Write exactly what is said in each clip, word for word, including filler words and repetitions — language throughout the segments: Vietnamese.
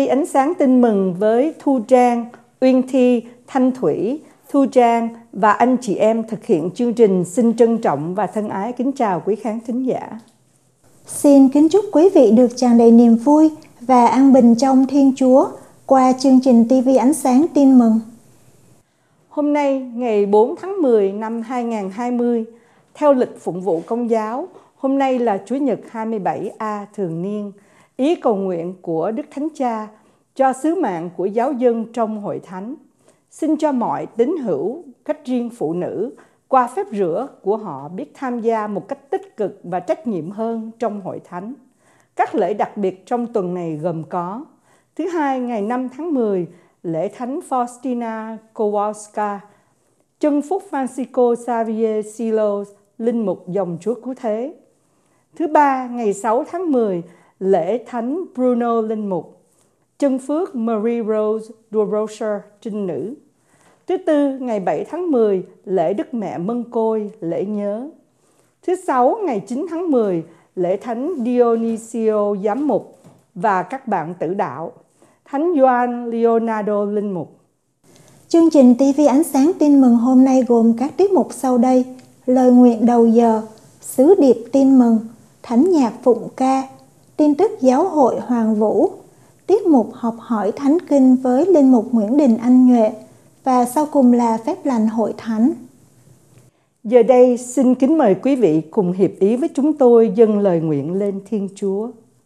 Ánh Sáng Tin Mừng với Thu Trang, Uyên Thi, Thanh Thủy, Thu Trang và anh chị em thực hiện chương trình xin trân trọng và thân ái kính chào quý khán thính giả. Xin kính chúc quý vị được tràn đầy niềm vui và an bình trong Thiên Chúa qua chương trình ti vi Ánh Sáng Tin Mừng. Hôm nay, ngày bốn tháng mười năm hai nghìn không trăm hai mươi, theo lịch phụng vụ Công giáo, hôm nay là Chủ nhật hai mươi bảy A thường niên. Ý cầu nguyện của Đức Thánh Cha cho sứ mạng của giáo dân trong hội thánh. Xin cho mọi tín hữu, cách riêng phụ nữ, qua phép rửa của họ biết tham gia một cách tích cực và trách nhiệm hơn trong hội thánh. Các lễ đặc biệt trong tuần này gồm có: thứ hai, ngày năm tháng mười, lễ Thánh Faustina Kowalska, chân phúc Francisco Xavier Silos, linh mục dòng Chúa Cứu Thế. Thứ ba, ngày sáu tháng mười, lễ Thánh Bruno linh mục, chân phước Marie Rose de Rocher trinh nữ. Thứ tư, ngày bảy tháng mười, lễ Đức Mẹ Mân Côi, lễ nhớ. Thứ sáu, ngày chín tháng mười, lễ Thánh Dionisio giám mục và các bạn tử đạo, Thánh Gioan Leonardo linh mục. Chương trình ti vi Ánh Sáng Tin Mừng hôm nay gồm các tiết mục sau đây: lời nguyện đầu giờ, sứ điệp tin mừng, thánh nhạc phụng ca, tin tức giáo hội Hoàng Vũ, tiết mục học hỏi thánh kinh với linh mục Nguyễn Đình Anh Nhuệ và sau cùng là phép lành hội thánh. Giờ đây xin kính mời quý vị cùng hiệp ý với chúng tôi dâng lời nguyện lên Thiên Chúa.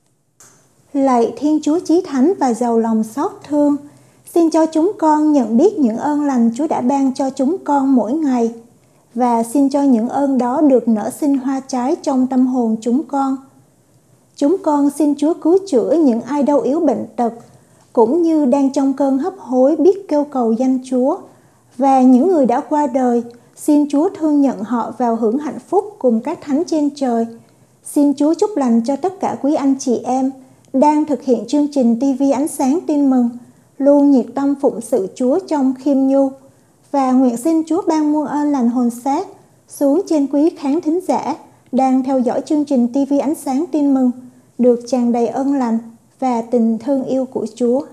Lạy Thiên Chúa chí thánh và giàu lòng xót thương, xin cho chúng con nhận biết những ơn lành Chúa đã ban cho chúng con mỗi ngày, và xin cho những ơn đó được nở sinh hoa trái trong tâm hồn chúng con. Chúng con xin Chúa cứu chữa những ai đau yếu bệnh tật, cũng như đang trong cơn hấp hối biết kêu cầu danh Chúa, và những người đã qua đời, xin Chúa thương nhận họ vào hưởng hạnh phúc cùng các thánh trên trời. Xin Chúa chúc lành cho tất cả quý anh chị em đang thực hiện chương trình ti vi Ánh Sáng Tin Mừng, luôn nhiệt tâm phụng sự Chúa trong khiêm nhu, và nguyện xin Chúa ban muôn ơn lành hồn xác xuống trên quý khán thính giả đang theo dõi chương trình ti vi Ánh Sáng Tin Mừng, được tràn đầy ơn lành và tình thương yêu của Chúa.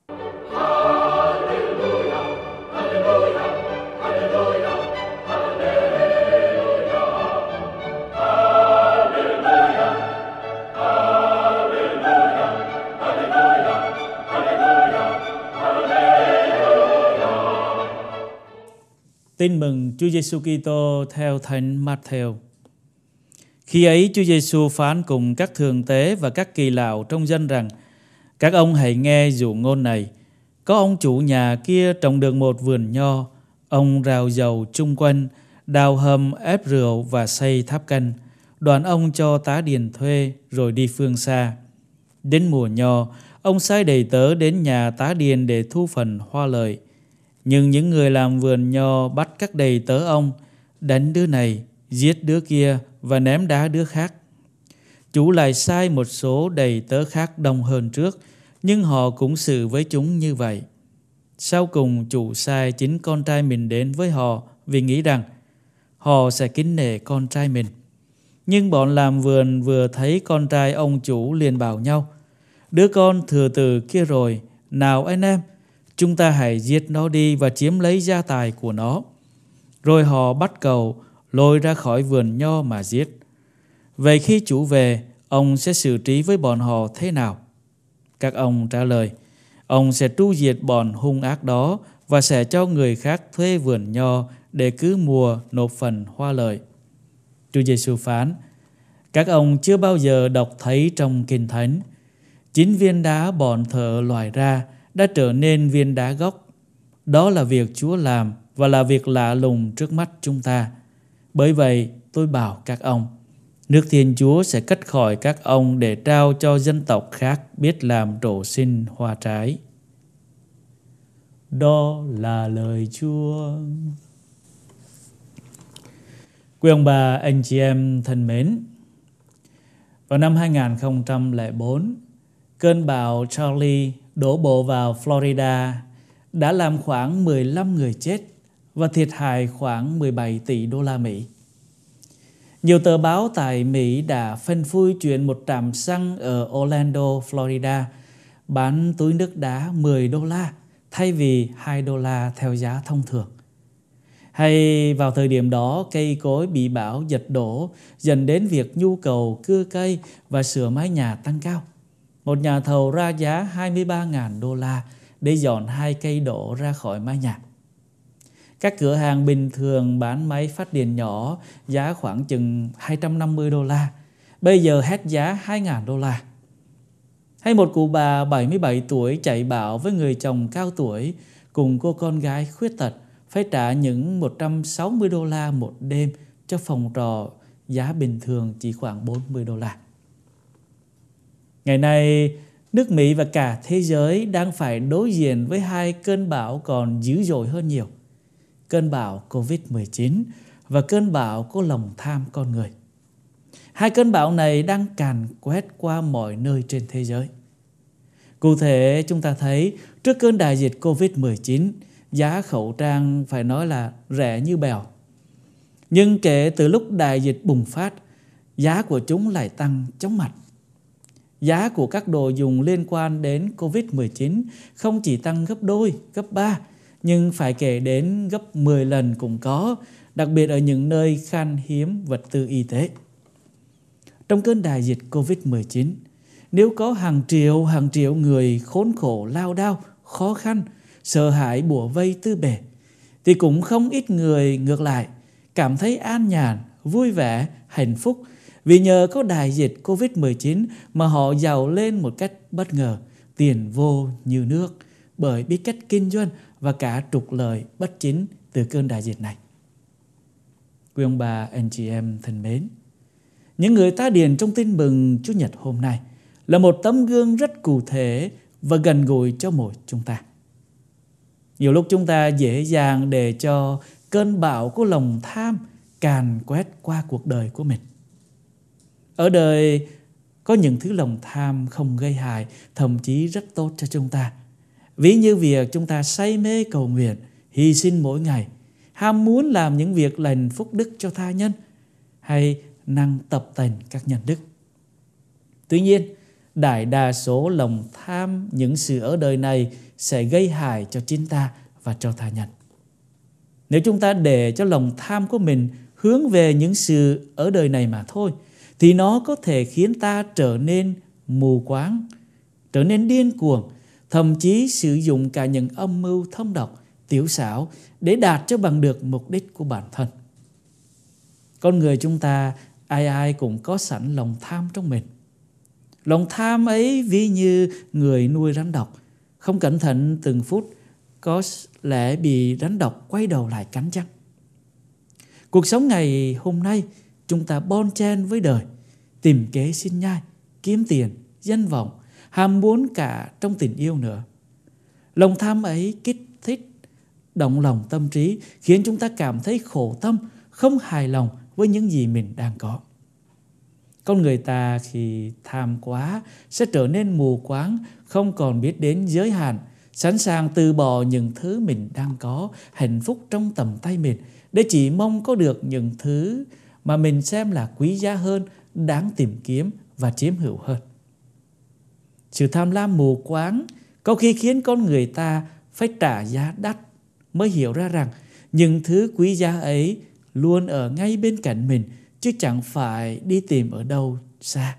Tin mừng Chúa Giêsu Kitô theo Thánh Matthew. Khi ấy Chúa Giêsu phán cùng các thượng tế và các kỳ lão trong dân rằng: các ông hãy nghe dụ ngôn này. Có ông chủ nhà kia trồng được một vườn nho, ông rào dầu chung quanh, đào hầm ép rượu và xây tháp canh. Đoàn ông cho tá điền thuê rồi đi phương xa. Đến mùa nho, ông sai đầy tớ đến nhà tá điền để thu phần hoa lợi. Nhưng những người làm vườn nho bắt các đầy tớ ông, đánh đứa này, giết đứa kia và ném đá đứa khác. Chủ lại sai một số đầy tớ khác đông hơn trước, nhưng họ cũng xử với chúng như vậy. Sau cùng chủ sai chính con trai mình đến với họ vì nghĩ rằng họ sẽ kính nể con trai mình. Nhưng bọn làm vườn vừa thấy con trai ông chủ liền bảo nhau: đứa con thừa từ kia rồi, nào anh em, chúng ta hãy giết nó đi và chiếm lấy gia tài của nó. Rồi họ bắt cầu lôi ra khỏi vườn nho mà giết. Vậy khi chủ về, ông sẽ xử trí với bọn họ thế nào? Các ông trả lời: ông sẽ tru diệt bọn hung ác đó và sẽ cho người khác thuê vườn nho để cứ mùa nộp phần hoa lợi. Chúa Giêsu phán: các ông chưa bao giờ đọc thấy trong Kinh Thánh, chín viên đá bọn thợ loại ra đã trở nên viên đá gốc. Đó là việc Chúa làm và là việc lạ lùng trước mắt chúng ta. Bởi vậy tôi bảo các ông, nước Thiên Chúa sẽ cất khỏi các ông để trao cho dân tộc khác biết làm trổ sinh hoa trái. Đó là lời Chúa. Quý ông bà, anh chị em thân mến, vào năm hai nghìn không trăm lẻ bốn, cơn bão Charlie đổ bộ vào Florida đã làm khoảng mười lăm người chết và thiệt hại khoảng mười bảy tỷ đô la Mỹ. Nhiều tờ báo tại Mỹ đã phanh phui chuyện một trạm xăng ở Orlando, Florida bán túi nước đá mười đô la thay vì hai đô la theo giá thông thường. Hay vào thời điểm đó cây cối bị bão giật đổ, dẫn đến việc nhu cầu cưa cây và sửa mái nhà tăng cao. Một nhà thầu ra giá hai mươi ba nghìn đô la để dọn hai cây đổ ra khỏi mái nhà. Các cửa hàng bình thường bán máy phát điện nhỏ giá khoảng chừng hai trăm năm mươi đô la, bây giờ hét giá hai nghìn đô la. Hay một cụ bà bảy mươi bảy tuổi chạy bão với người chồng cao tuổi cùng cô con gái khuyết tật phải trả những một trăm sáu mươi đô la một đêm cho phòng trọ giá bình thường chỉ khoảng bốn mươi đô la. Ngày nay, nước Mỹ và cả thế giới đang phải đối diện với hai cơn bão còn dữ dội hơn nhiều. Cơn bão covid mười chín và cơn bão có lòng tham con người. Hai cơn bão này đang càn quét qua mọi nơi trên thế giới. Cụ thể, chúng ta thấy trước cơn đại dịch covid mười chín, giá khẩu trang phải nói là rẻ như bèo. Nhưng kể từ lúc đại dịch bùng phát, giá của chúng lại tăng chóng mặt. Giá của các đồ dùng liên quan đến covid mười chín không chỉ tăng gấp đôi, gấp ba, nhưng phải kể đến gấp mười lần cũng có, đặc biệt ở những nơi khan hiếm vật tư y tế. Trong cơn đại dịch covid mười chín, nếu có hàng triệu hàng triệu người khốn khổ lao đao, khó khăn, sợ hãi bủa vây tư bề, thì cũng không ít người ngược lại cảm thấy an nhàn, vui vẻ, hạnh phúc vì nhờ có đại dịch covid mười chín mà họ giàu lên một cách bất ngờ, tiền vô như nước bởi biết cách kinh doanh và cả trục lợi bất chính từ cơn đại dịch này. Quý ông bà, anh chị em thân mến, những người tá điền trong tin mừng Chủ nhật hôm nay là một tấm gương rất cụ thể và gần gũi cho mỗi chúng ta. Nhiều lúc chúng ta dễ dàng để cho cơn bão của lòng tham càn quét qua cuộc đời của mình. Ở đời có những thứ lòng tham không gây hại, thậm chí rất tốt cho chúng ta. Ví như việc chúng ta say mê cầu nguyện, hy sinh mỗi ngày, ham muốn làm những việc lành phúc đức cho tha nhân, hay năng tập tành các nhân đức. Tuy nhiên, đại đa số lòng tham những sự ở đời này sẽ gây hại cho chính ta và cho tha nhân. Nếu chúng ta để cho lòng tham của mình hướng về những sự ở đời này mà thôi, thì nó có thể khiến ta trở nên mù quáng, trở nên điên cuồng, thậm chí sử dụng cả những âm mưu thâm độc, tiểu xảo để đạt cho bằng được mục đích của bản thân. Con người chúng ta ai ai cũng có sẵn lòng tham trong mình. Lòng tham ấy ví như người nuôi rắn độc, không cẩn thận từng phút có lẽ bị rắn độc quay đầu lại cắn chắc. Cuộc sống ngày hôm nay chúng ta bon chen với đời, tìm kế sinh nhai, kiếm tiền, danh vọng, ham muốn cả trong tình yêu nữa. Lòng tham ấy kích thích, động lòng tâm trí, khiến chúng ta cảm thấy khổ tâm, không hài lòng với những gì mình đang có. Con người ta khi tham quá sẽ trở nên mù quáng, không còn biết đến giới hạn, sẵn sàng từ bỏ những thứ mình đang có, hạnh phúc trong tầm tay mình, để chỉ mong có được những thứ mà mình xem là quý giá hơn, đáng tìm kiếm và chiếm hữu hơn. Sự tham lam mù quáng có khi khiến con người ta phải trả giá đắt mới hiểu ra rằng những thứ quý giá ấy luôn ở ngay bên cạnh mình, chứ chẳng phải đi tìm ở đâu xa.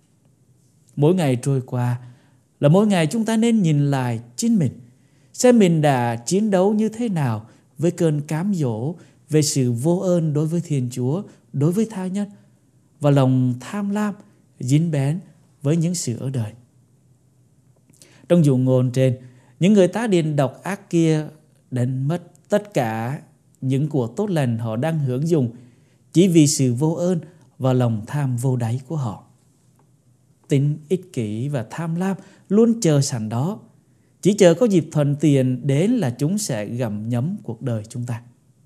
Mỗi ngày trôi qua là mỗi ngày chúng ta nên nhìn lại chính mình, xem mình đã chiến đấu như thế nào với cơn cám dỗ về sự vô ơn đối với Thiên Chúa, đối với tha nhân, và lòng tham lam dính bén với những sự ở đời. Trong dụ ngôn trên, những người tá điền độc ác kia đánh mất tất cả những của tốt lành họ đang hưởng dùng chỉ vì sự vô ơn và lòng tham vô đáy của họ. Tính ích kỷ và tham lam luôn chờ sẵn đó, chỉ chờ có dịp thuận tiện đến là chúng sẽ gặm nhấm cuộc đời chúng ta.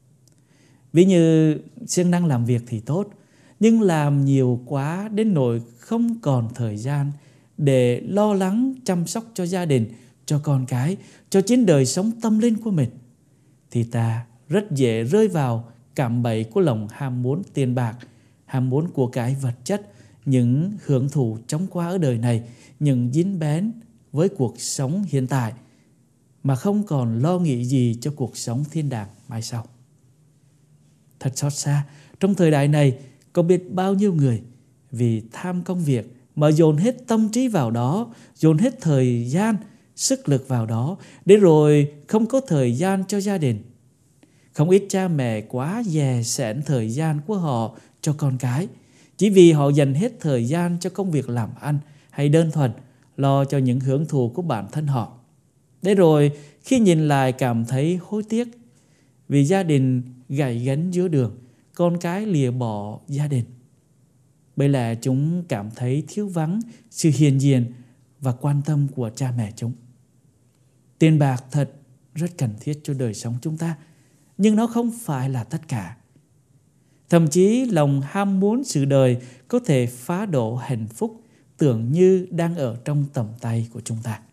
Ví như siêng năng làm việc thì tốt, nhưng làm nhiều quá đến nỗi không còn thời gian để lo lắng chăm sóc cho gia đình, cho con cái, cho chính đời sống tâm linh của mình, thì ta rất dễ rơi vào cạm bẫy của lòng ham muốn tiền bạc, ham muốn của cái vật chất, những hưởng thụ chóng qua ở đời này, những dính bén với cuộc sống hiện tại mà không còn lo nghĩ gì cho cuộc sống thiên đàng mai sau. Thật xót xa, trong thời đại này có biết bao nhiêu người vì tham công việc mà dồn hết tâm trí vào đó, dồn hết thời gian, sức lực vào đó, để rồi không có thời gian cho gia đình. Không ít cha mẹ quá dè xẻn thời gian của họ cho con cái, chỉ vì họ dành hết thời gian cho công việc làm ăn hay đơn thuần lo cho những hưởng thụ của bản thân họ. Để rồi khi nhìn lại cảm thấy hối tiếc vì gia đình gãy gánh giữa đường, con cái lìa bỏ gia đình. Bởi lẽ chúng cảm thấy thiếu vắng sự hiện diện và quan tâm của cha mẹ chúng. Tiền bạc thật rất cần thiết cho đời sống chúng ta, nhưng nó không phải là tất cả. Thậm chí lòng ham muốn sự đời có thể phá đổ hạnh phúc tưởng như đang ở trong tầm tay của chúng ta.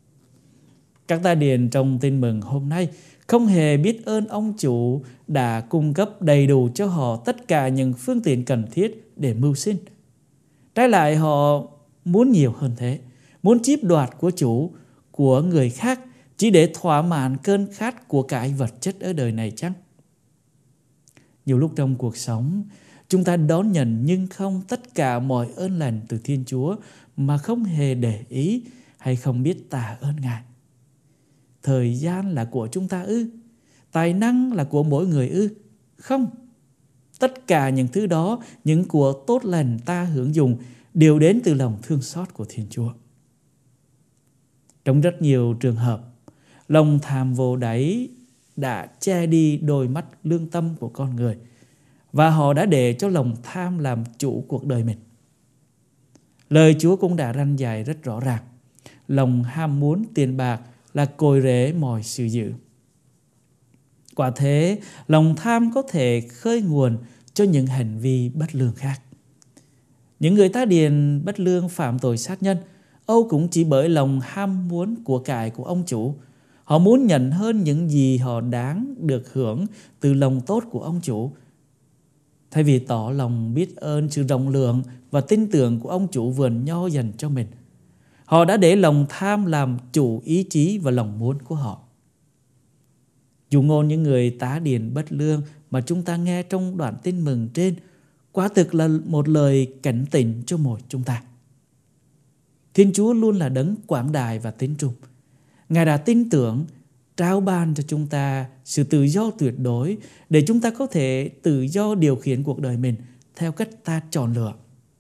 Các ta điền trong tin mừng hôm nay không hề biết ơn ông chủ đã cung cấp đầy đủ cho họ tất cả những phương tiện cần thiết để mưu sinh. Trái lại họ muốn nhiều hơn thế, muốn chiếm đoạt của chủ, của người khác chỉ để thỏa mãn cơn khát của cải vật chất ở đời này chăng? Nhiều lúc trong cuộc sống, chúng ta đón nhận nhưng không tất cả mọi ơn lành từ Thiên Chúa mà không hề để ý hay không biết tạ ơn Ngài. Thời gian là của chúng ta ư? Tài năng là của mỗi người ư? Không. Tất cả những thứ đó, những của tốt lành ta hưởng dùng đều đến từ lòng thương xót của Thiên Chúa. Trong rất nhiều trường hợp, lòng tham vô đáy đã che đi đôi mắt lương tâm của con người và họ đã để cho lòng tham làm chủ cuộc đời mình. Lời Chúa cũng đã răn dạy rất rõ ràng. Lòng ham muốn tiền bạc là cội rễ mọi sự dữ. Quả thế, lòng tham có thể khơi nguồn cho những hành vi bất lương khác. Những người tá điền bất lương phạm tội sát nhân, Âu cũng chỉ bởi lòng ham muốn của cải của ông chủ. Họ muốn nhận hơn những gì họ đáng được hưởng từ lòng tốt của ông chủ. Thay vì tỏ lòng biết ơn sự rộng lượng và tin tưởng của ông chủ vườn nho dành cho mình, họ đã để lòng tham làm chủ ý chí và lòng muốn của họ. Dụ ngôn những người tá điền bất lương mà chúng ta nghe trong đoạn tin mừng trên quả thực là một lời cảnh tỉnh cho mỗi chúng ta. Thiên Chúa luôn là đấng quảng đại và tín trung. Ngài đã tin tưởng trao ban cho chúng ta sự tự do tuyệt đối để chúng ta có thể tự do điều khiển cuộc đời mình theo cách ta chọn lựa.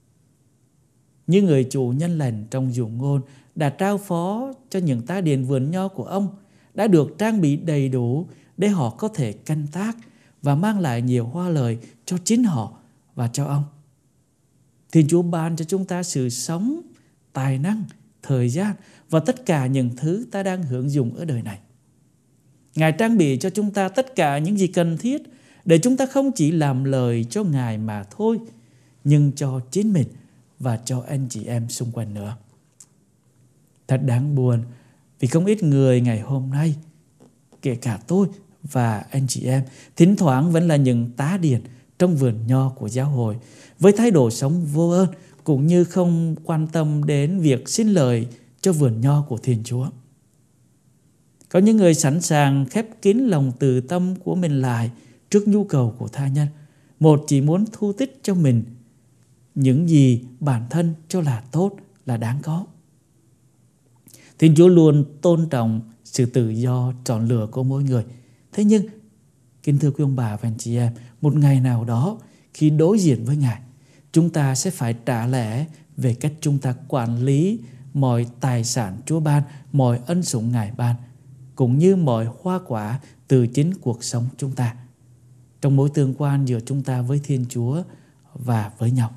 Như người chủ nhân lành trong dụ ngôn đã trao phó cho những tá điền vườn nho của ông đã được trang bị đầy đủ để họ có thể canh tác và mang lại nhiều hoa lợi cho chính họ và cho ông. Thiên Chúa ban cho chúng ta sự sống, tài năng, thời gian và tất cả những thứ ta đang hưởng dụng ở đời này. Ngài trang bị cho chúng ta tất cả những gì cần thiết để chúng ta không chỉ làm lời cho Ngài mà thôi, nhưng cho chính mình và cho anh chị em xung quanh nữa. Thật đáng buồn vì không ít người ngày hôm nay, kể cả tôi và anh chị em, thỉnh thoảng vẫn là những tá điền trong vườn nho của giáo hội với thái độ sống vô ơn cũng như không quan tâm đến việc xin lời cho vườn nho của Thiên Chúa. Có những người sẵn sàng khép kín lòng từ tâm của mình lại trước nhu cầu của tha nhân. Một chỉ muốn thu tích cho mình những gì bản thân cho là tốt, là đáng có. Thiên Chúa luôn tôn trọng sự tự do chọn lựa của mỗi người. Thế nhưng, kính thưa quý ông bà và anh chị em, một ngày nào đó khi đối diện với Ngài, chúng ta sẽ phải trả lẽ về cách chúng ta quản lý mọi tài sản Chúa ban, mọi ân sủng Ngài ban, cũng như mọi hoa quả từ chính cuộc sống chúng ta, trong mối tương quan giữa chúng ta với Thiên Chúa và với nhau.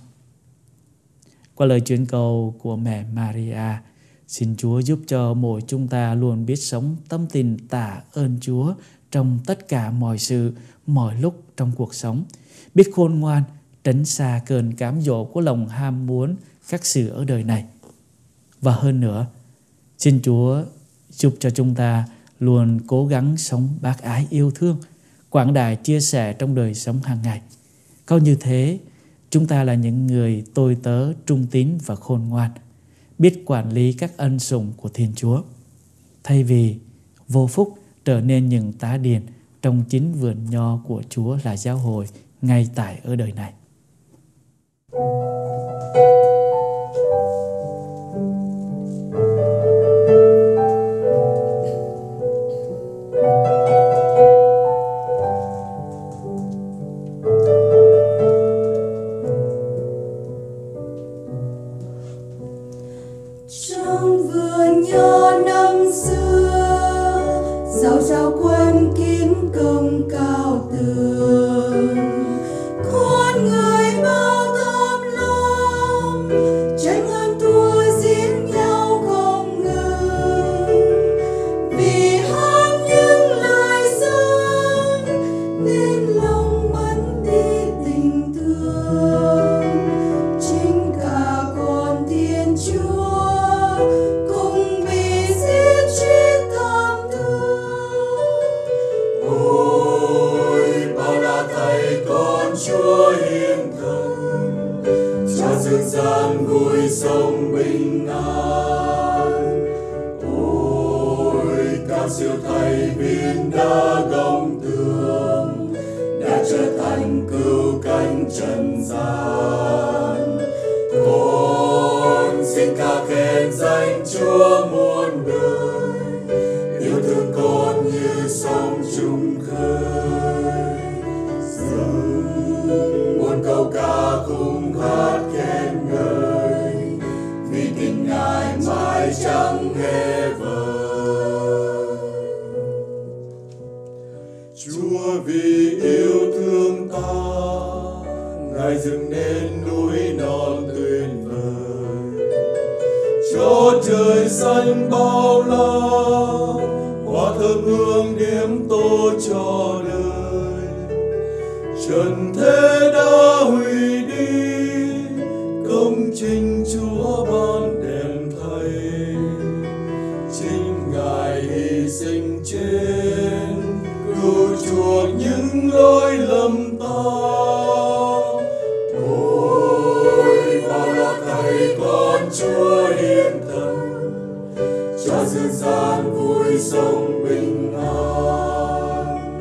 Qua lời truyền cầu của mẹ Maria, xin Chúa giúp cho mỗi chúng ta luôn biết sống tâm tình tạ ơn Chúa trong tất cả mọi sự, mọi lúc trong cuộc sống, biết khôn ngoan, tránh xa cơn cám dỗ của lòng ham muốn các sự ở đời này. Và hơn nữa, xin Chúa giúp cho chúng ta luôn cố gắng sống bác ái yêu thương, quảng đại chia sẻ trong đời sống hàng ngày. Có như thế, chúng ta là những người tôi tớ trung tín và khôn ngoan, biết quản lý các ân sủng của Thiên Chúa, thay vì vô phúc trở nên những tá điền trong chính vườn nho của Chúa là giáo hội ngay tại ở đời này. Trong vườn nho năm xưa, rau rau quanh kín công cao tường, con người bao tâm lòng, tranh ơn thua diễn nhau không ngừng. Vì hát những lời dân nên lòng mất đi tình thương. Chính cả con Thiên Chúa cùng bị giết chết thảm thương. Ôi bao la Thầy con Chúa hiền thần, cho dương gian vui sống bình an. Ôi cao siêu Thầy viên đá gông tường, đã trở thành cứu cánh trần gian. Con xin ca khen danh Chúa muôn đời, yêu thương con như sông trung khơi. Dâng muôn câu ca khúc hát khen ngợi, vì tình Ngài mãi chẳng hề vơi. Chúa vì yêu thương ta, Ngài dựng nên núi non tuyệt vời, cho trời xanh bao la, hoa thơm hương điểm tô cho đời. Trần thế đã hủy đi, công trình Chúa ban đền Thầy. Chính Ngài hy sinh trên, cứu chuộc những lỗi lầm ta. Ôi bao la Thầy con Chúa hiền thần, cho dương gian vui sống bình an.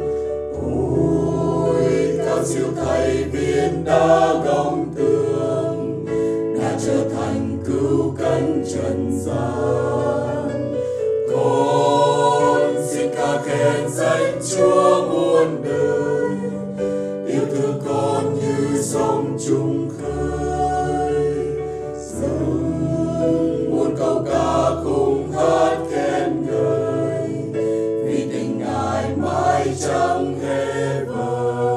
Ôi cao siêu Thầy viên đá gông tường, đã trở thành cứu cánh trần gian. Con xin ca khen danh Chúa muôn đời, yêu thương con như sông trung khơi. Dâng muôn câu ca khúc hát khen ngợi, vì tình Ngài mãi chẳng hề vơi.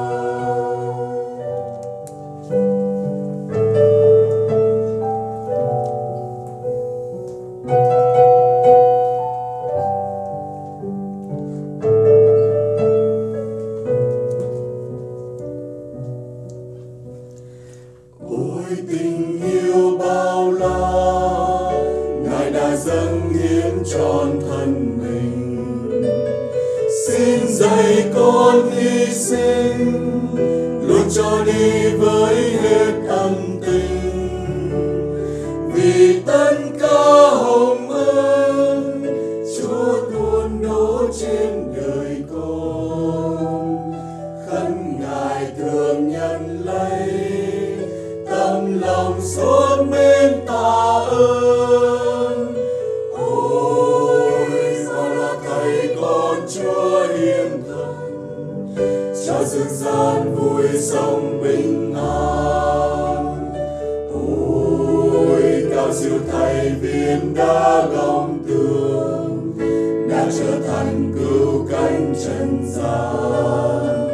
Ôi tình yêu bao la, Ngài đã dâng hiến trọn thân mình. Xin dạy con hy sinh, luôn cho đi với hết ân tình. Vì tất cả hồng ân, Chúa tuôn đổ trên đời con. Khấn Ngài thương nhận lấy, tâm lòng xót mến tạ ơn. Ôi sao là Thầy con Chúa hiền thần, cho dương gian vui sống bình an. Ôi cao siêu Thầy viên đá gông tường, đã trở thành cứu cánh trần gian.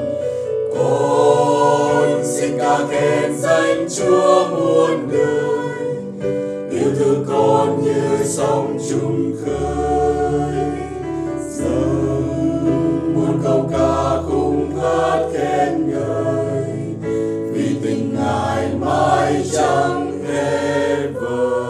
Con xin ca khen danh Chúa muôn đời, yêu thương con như sông trung khơi. Dâng muôn câu ca khúc hát khen ngợi, vì tình Ngài mãi chẳng hề vơi.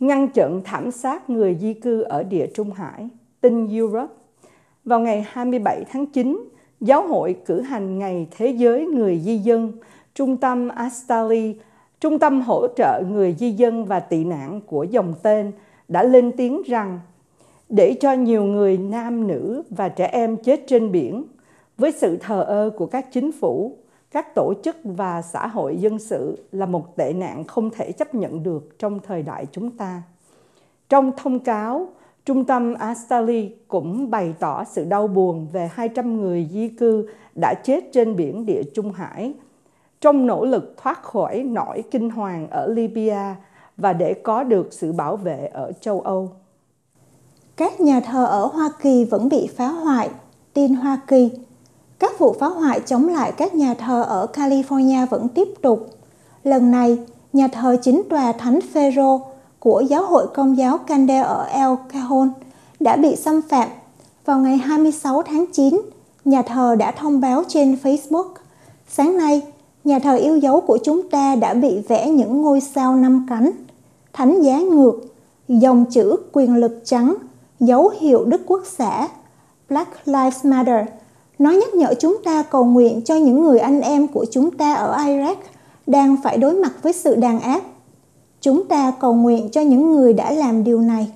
ngăn chặn thảm sát người di cư ở Địa Trung Hải, tin Europe. Vào ngày hai mươi bảy tháng chín, Giáo hội cử hành Ngày Thế giới Người di dân. Trung tâm Astali, trung tâm hỗ trợ người di dân và tị nạn của dòng tên, đã lên tiếng rằng để cho nhiều người nam, nữ và trẻ em chết trên biển với sự thờ ơ của các chính phủ, các tổ chức và xã hội dân sự là một tệ nạn không thể chấp nhận được trong thời đại chúng ta. Trong thông cáo, Trung tâm Astali cũng bày tỏ sự đau buồn về hai trăm người di cư đã chết trên biển Địa Trung Hải trong nỗ lực thoát khỏi nỗi kinh hoàng ở Libya và để có được sự bảo vệ ở châu Âu. Các nhà thờ ở Hoa Kỳ vẫn bị phá hoại, tin Hoa Kỳ. Các vụ phá hoại chống lại các nhà thờ ở California vẫn tiếp tục. Lần này, nhà thờ chính tòa Thánh Phêrô của Giáo hội Công giáo Candel ở El Cajon đã bị xâm phạm. Vào ngày hai mươi sáu tháng chín, nhà thờ đã thông báo trên Facebook. Sáng nay, nhà thờ yêu dấu của chúng ta đã bị vẽ những ngôi sao năm cánh, thánh giá ngược, dòng chữ quyền lực trắng, dấu hiệu Đức Quốc xã, Black Lives Matter. Nó nhắc nhở chúng ta cầu nguyện cho những người anh em của chúng ta ở Iraq đang phải đối mặt với sự đàn áp. Chúng ta cầu nguyện cho những người đã làm điều này.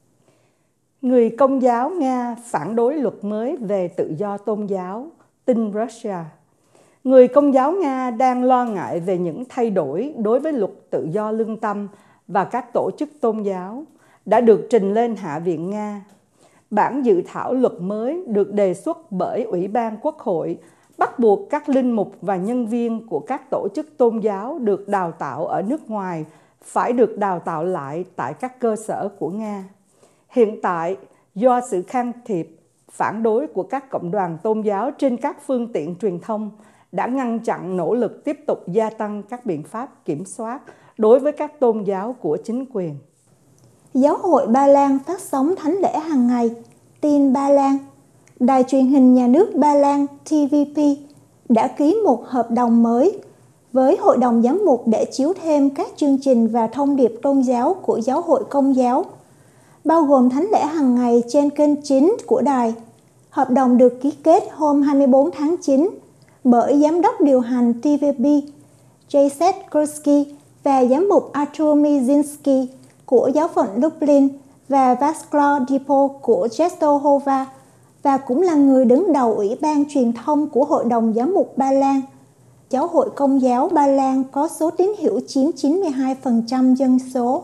Người Công giáo Nga phản đối luật mới về tự do tôn giáo, tin Russia. Người Công giáo Nga đang lo ngại về những thay đổi đối với luật tự do lương tâm và các tổ chức tôn giáo đã được trình lên Hạ viện Nga. Bản dự thảo luật mới được đề xuất bởi Ủy ban Quốc hội bắt buộc các linh mục và nhân viên của các tổ chức tôn giáo được đào tạo ở nước ngoài phải được đào tạo lại tại các cơ sở của Nga. Hiện tại, do sự can thiệp, phản đối của các cộng đoàn tôn giáo trên các phương tiện truyền thông đã ngăn chặn nỗ lực tiếp tục gia tăng các biện pháp kiểm soát đối với các tôn giáo của chính quyền. Giáo hội Ba Lan phát sóng thánh lễ hàng ngày, tin Ba Lan. Đài truyền hình nhà nước Ba Lan T V P đã ký một hợp đồng mới với Hội đồng Giám mục để chiếu thêm các chương trình và thông điệp tôn giáo của Giáo hội Công giáo, bao gồm thánh lễ hàng ngày trên kênh chính của đài. Hợp đồng được ký kết hôm hai mươi bốn tháng chín bởi Giám đốc điều hành T V P Jacek Kurski và Giám mục Artur Mizinski của giáo phận Lublin và Václav Dipo của Czestochowa, và cũng là người đứng đầu Ủy ban truyền thông của Hội đồng Giám mục Ba Lan. Giáo hội Công giáo Ba Lan có số tín hữu chiếm chín mươi hai phần trăm dân số.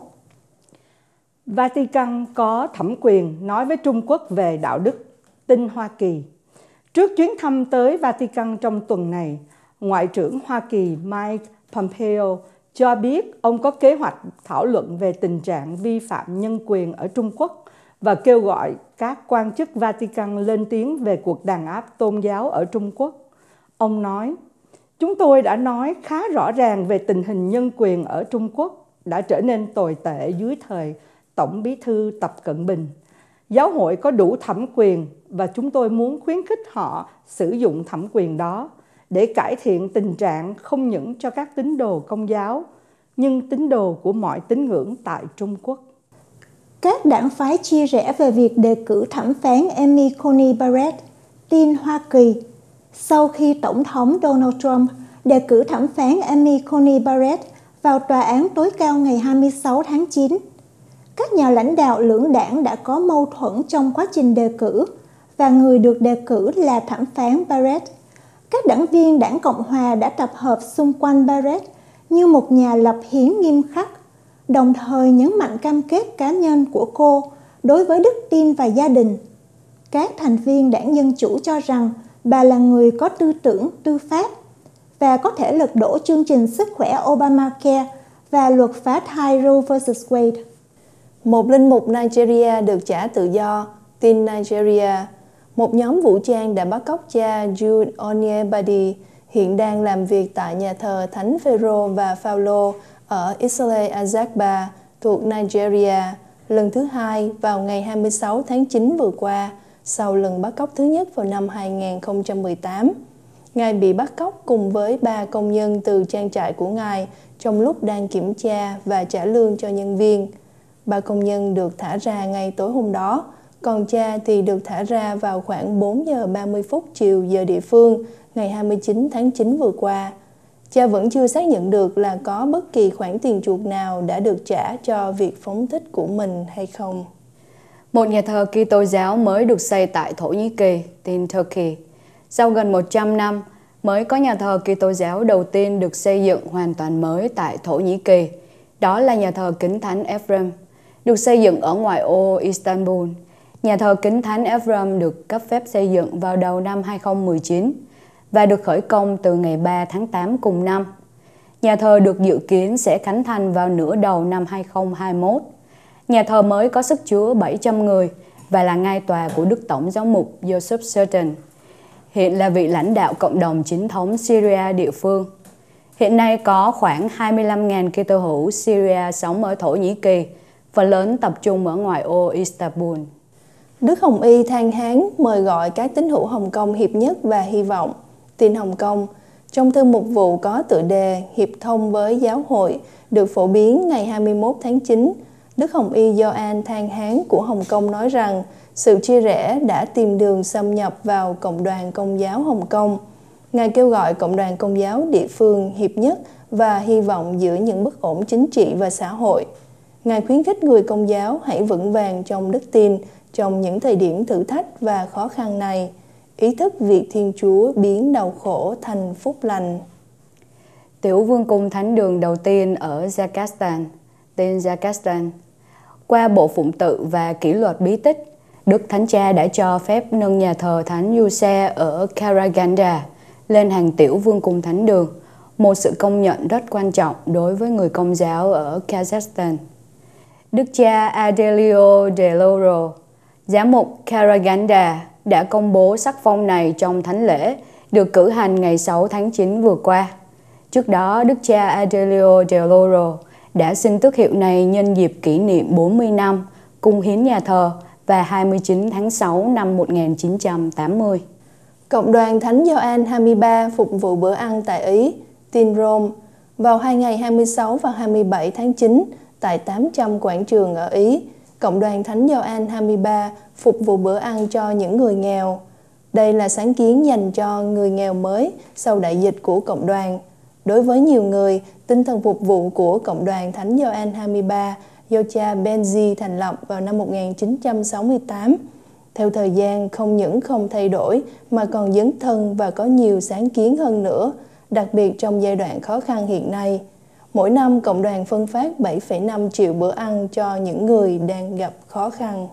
Vatican có thẩm quyền nói với Trung Quốc về đạo đức, tin Hoa Kỳ. Trước chuyến thăm tới Vatican trong tuần này, Ngoại trưởng Hoa Kỳ Mike Pompeo cho biết ông có kế hoạch thảo luận về tình trạng vi phạm nhân quyền ở Trung Quốc và kêu gọi các quan chức Vatican lên tiếng về cuộc đàn áp tôn giáo ở Trung Quốc. Ông nói, chúng tôi đã nói khá rõ ràng về tình hình nhân quyền ở Trung Quốc đã trở nên tồi tệ dưới thời Tổng bí thư Tập Cận Bình. Giáo hội có đủ thẩm quyền và chúng tôi muốn khuyến khích họ sử dụng thẩm quyền đó để cải thiện tình trạng không những cho các tín đồ Công giáo, nhưng tín đồ của mọi tín ngưỡng tại Trung Quốc. Các đảng phái chia rẽ về việc đề cử thẩm phán Amy Coney Barrett, tin Hoa Kỳ. Sau khi Tổng thống Donald Trump đề cử thẩm phán Amy Coney Barrett vào tòa án tối cao ngày hai mươi sáu tháng chín, các nhà lãnh đạo lưỡng đảng đã có mâu thuẫn trong quá trình đề cử, và người được đề cử là thẩm phán Barrett. Các đảng viên Đảng Cộng Hòa đã tập hợp xung quanh Barrett như một nhà lập hiến nghiêm khắc, đồng thời nhấn mạnh cam kết cá nhân của cô đối với đức tin và gia đình. Các thành viên Đảng Dân Chủ cho rằng bà là người có tư tưởng tư pháp và có thể lật đổ chương trình sức khỏe Obamacare và luật phá thai Roe versus Wade. Một linh mục Nigeria được trả tự do, tin Nigeria. Một nhóm vũ trang đã bắt cóc cha Jude Onyebade, hiện đang làm việc tại nhà thờ Thánh Phêrô và Phaolô ở Isle Azakba thuộc Nigeria lần thứ hai vào ngày hai mươi sáu tháng chín vừa qua, sau lần bắt cóc thứ nhất vào năm hai nghìn không trăm mười tám. Ngài bị bắt cóc cùng với ba công nhân từ trang trại của Ngài trong lúc đang kiểm tra và trả lương cho nhân viên. Ba công nhân được thả ra ngay tối hôm đó, còn cha thì được thả ra vào khoảng bốn giờ ba mươi phút chiều giờ địa phương ngày hai mươi chín tháng chín vừa qua. Cha vẫn chưa xác nhận được là có bất kỳ khoản tiền chuộc nào đã được trả cho việc phóng thích của mình hay không. Một nhà thờ Kitô giáo mới được xây tại Thổ Nhĩ Kỳ, tin Turkey. Sau gần một trăm năm, mới có nhà thờ Kitô giáo đầu tiên được xây dựng hoàn toàn mới tại Thổ Nhĩ Kỳ. Đó là nhà thờ Kính Thánh Ephraim, được xây dựng ở ngoại ô Istanbul. Nhà thờ Kính Thánh Ephraim được cấp phép xây dựng vào đầu năm hai không một chín và được khởi công từ ngày ba tháng tám cùng năm. Nhà thờ được dự kiến sẽ khánh thành vào nửa đầu năm hai không hai mốt. Nhà thờ mới có sức chứa bảy trăm người và là ngai tòa của Đức Tổng giám mục Joseph Sutton. Hiện là vị lãnh đạo cộng đồng chính thống Syria địa phương. Hiện nay có khoảng hai mươi lăm nghìn Kitô hữu Syria sống ở Thổ Nhĩ Kỳ, phần lớn tập trung ở ngoại ô Istanbul. Đức Hồng Y than thán mời gọi các tín hữu Hồng Kông hiệp nhất và hy vọng. Tin Hồng Kông, trong thư mục vụ có tựa đề Hiệp thông với giáo hội được phổ biến ngày hai mươi mốt tháng chín, Đức Hồng Y Gioan than thán của Hồng Kông nói rằng sự chia rẽ đã tìm đường xâm nhập vào cộng đoàn Công giáo Hồng Kông. Ngài kêu gọi cộng đoàn Công giáo địa phương hiệp nhất và hy vọng giữa những bất ổn chính trị và xã hội. Ngài khuyến khích người Công giáo hãy vững vàng trong đức tin trong những thời điểm thử thách và khó khăn này, ý thức việc Thiên Chúa biến đau khổ thành phúc lành. Tiểu vương cung thánh đường đầu tiên ở Dagestan, tên Dagestan. Qua bộ phụng tự và kỷ luật bí tích, Đức Thánh Cha đã cho phép nâng nhà thờ Thánh Giuse ở Karaganda lên hàng tiểu vương cung thánh đường, một sự công nhận rất quan trọng đối với người Công giáo ở Kazakhstan. Đức cha Adelio de Loro, giám mục Karaganda, đã công bố sắc phong này trong thánh lễ được cử hành ngày sáu tháng chín vừa qua. Trước đó, Đức cha Adelio de Loro đã xin tước hiệu này nhân dịp kỷ niệm bốn mươi năm cung hiến nhà thờ và hai mươi chín tháng sáu năm một nghìn chín trăm tám mươi. Cộng đoàn Thánh Gioan hai mươi ba phục vụ bữa ăn tại Ý, tin Rome, vào hai ngày hai mươi sáu và hai mươi bảy tháng chín tại tám trăm quảng trường ở Ý. Cộng đoàn Thánh Gioan hai mươi ba phục vụ bữa ăn cho những người nghèo. Đây là sáng kiến dành cho người nghèo mới sau đại dịch của cộng đoàn. Đối với nhiều người, tinh thần phục vụ của Cộng đoàn Thánh Gioan hai mươi ba do cha Benji thành lập vào năm một nghìn chín trăm sáu mươi tám. Theo thời gian không những không thay đổi mà còn dấn thân và có nhiều sáng kiến hơn nữa, đặc biệt trong giai đoạn khó khăn hiện nay. Mỗi năm, cộng đoàn phân phát bảy phẩy năm triệu bữa ăn cho những người đang gặp khó khăn.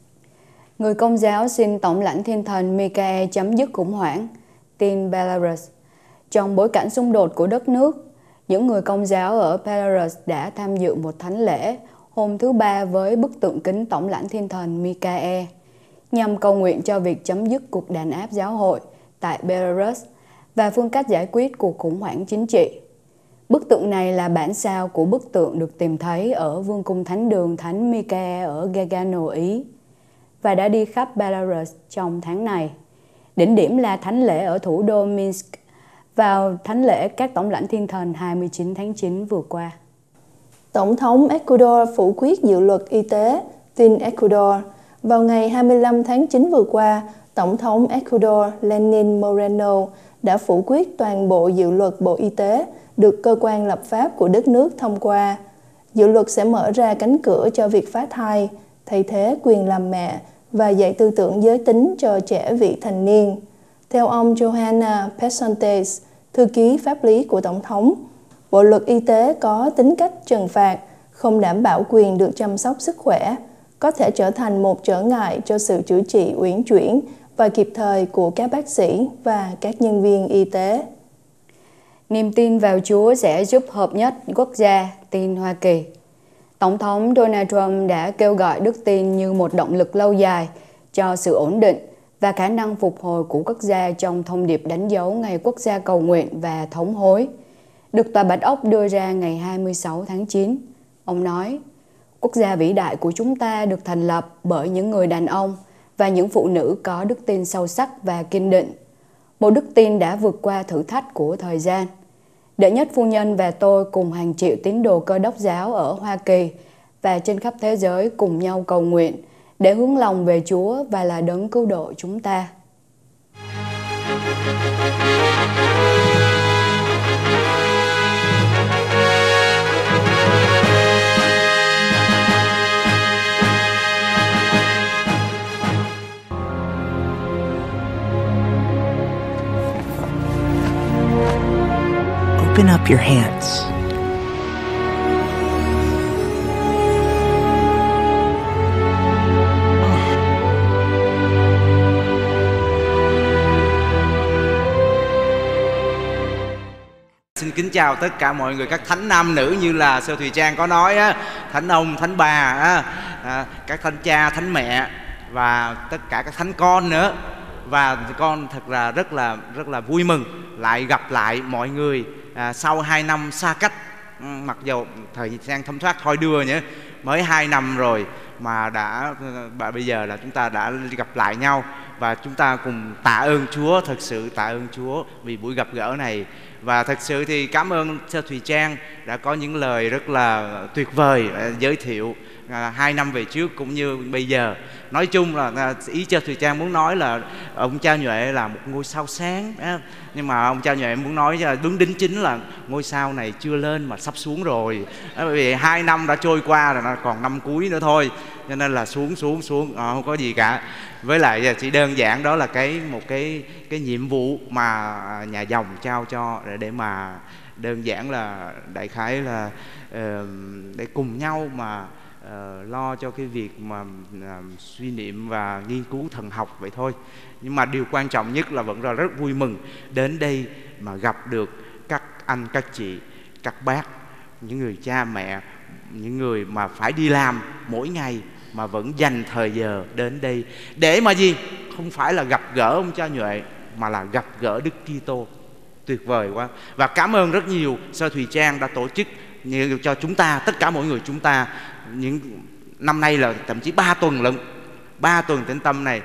Người Công giáo xin Tổng lãnh Thiên thần Michael chấm dứt khủng hoảng, tin Belarus. Trong bối cảnh xung đột của đất nước, những người Công giáo ở Belarus đã tham dự một thánh lễ hôm thứ Ba với bức tượng kính Tổng lãnh Thiên thần Michael, nhằm cầu nguyện cho việc chấm dứt cuộc đàn áp giáo hội tại Belarus và phương cách giải quyết cuộc khủng hoảng chính trị. Bức tượng này là bản sao của bức tượng được tìm thấy ở Vương cung Thánh đường Thánh Michael ở Gagano, Ý, và đã đi khắp Belarus trong tháng này. Đỉnh điểm là thánh lễ ở thủ đô Minsk vào thánh lễ các Tổng lãnh Thiên thần hai mươi chín tháng chín vừa qua. Tổng thống Ecuador phủ quyết dự luật y tế, tin Ecuador. Vào ngày hai mươi lăm tháng chín vừa qua, Tổng thống Ecuador Lenin Moreno đã phủ quyết toàn bộ dự luật Bộ Y tế được cơ quan lập pháp của đất nước thông qua. Dự luật sẽ mở ra cánh cửa cho việc phá thai, thay thế quyền làm mẹ và dạy tư tưởng giới tính cho trẻ vị thành niên. Theo ông Johanna Pesantes, thư ký pháp lý của Tổng thống, Bộ luật y tế có tính cách trừng phạt, không đảm bảo quyền được chăm sóc sức khỏe, có thể trở thành một trở ngại cho sự chữa trị uyển chuyển và kịp thời của các bác sĩ và các nhân viên y tế. Niềm tin vào Chúa sẽ giúp hợp nhất quốc gia, tin Hoa Kỳ. Tổng thống Donald Trump đã kêu gọi đức tin như một động lực lâu dài cho sự ổn định và khả năng phục hồi của quốc gia trong thông điệp đánh dấu Ngày Quốc gia cầu nguyện và thống hối, được Tòa Bạch Ốc đưa ra ngày hai mươi sáu tháng chín. Ông nói, quốc gia vĩ đại của chúng ta được thành lập bởi những người đàn ông và những phụ nữ có đức tin sâu sắc và kiên định. Một đức tin đã vượt qua thử thách của thời gian. Đệ nhất phu nhân và tôi cùng hàng triệu tín đồ Cơ đốc giáo ở Hoa Kỳ và trên khắp thế giới cùng nhau cầu nguyện để hướng lòng về Chúa và là đấng cứu độ chúng ta. Open up your hands. Xin kính chào tất cả mọi người, các thánh nam nữ như là Sơ Thùy Trang có nói á, thánh ông, thánh bà á, à, các thánh cha, thánh mẹ và tất cả các thánh con nữa. Và con thật là rất là rất là vui mừng lại gặp lại mọi người à, sau hai năm xa cách. Mặc dù thời gian thấm thoát thôi đưa nhé, mới hai năm rồi mà đã và bây giờ là chúng ta đã gặp lại nhau và chúng ta cùng tạ ơn Chúa, thật sự tạ ơn Chúa vì buổi gặp gỡ này. Và thật sự thì cảm ơn Sơ Thùy Trang đã có những lời rất là tuyệt vời giới thiệu à, hai năm về trước cũng như bây giờ. Nói chung là ý Sơ Thùy Trang muốn nói là ông Cha Nhuệ là một ngôi sao sáng, nhưng mà ông Cha Nhuệ muốn nói đúng đính chính là ngôi sao này chưa lên mà sắp xuống rồi. Bởi vì hai năm đã trôi qua rồi, nó còn năm cuối nữa thôi, cho nên là xuống xuống xuống à, không có gì cả. Với lại chỉ đơn giản đó là cái một cái cái nhiệm vụ mà nhà dòng trao cho để, để mà đơn giản là đại khái là uh, để cùng nhau mà uh, lo cho cái việc mà uh, suy niệm và nghiên cứu thần học vậy thôi. Nhưng mà điều quan trọng nhất là vẫn là rất vui mừng đến đây mà gặp được các anh, các chị, các bác, những người cha mẹ, những người mà phải đi làm mỗi ngày mà vẫn dành thời giờ đến đây để mà gì? Không phải là gặp gỡ ông Cha Nhuệ mà là gặp gỡ Đức Kitô. Tuyệt vời quá. Và cảm ơn rất nhiều Sơ Thùy Trang đã tổ chức cho chúng ta, tất cả mọi người chúng ta, những năm nay là thậm chí ba tuần lận, ba tuần tĩnh tâm này.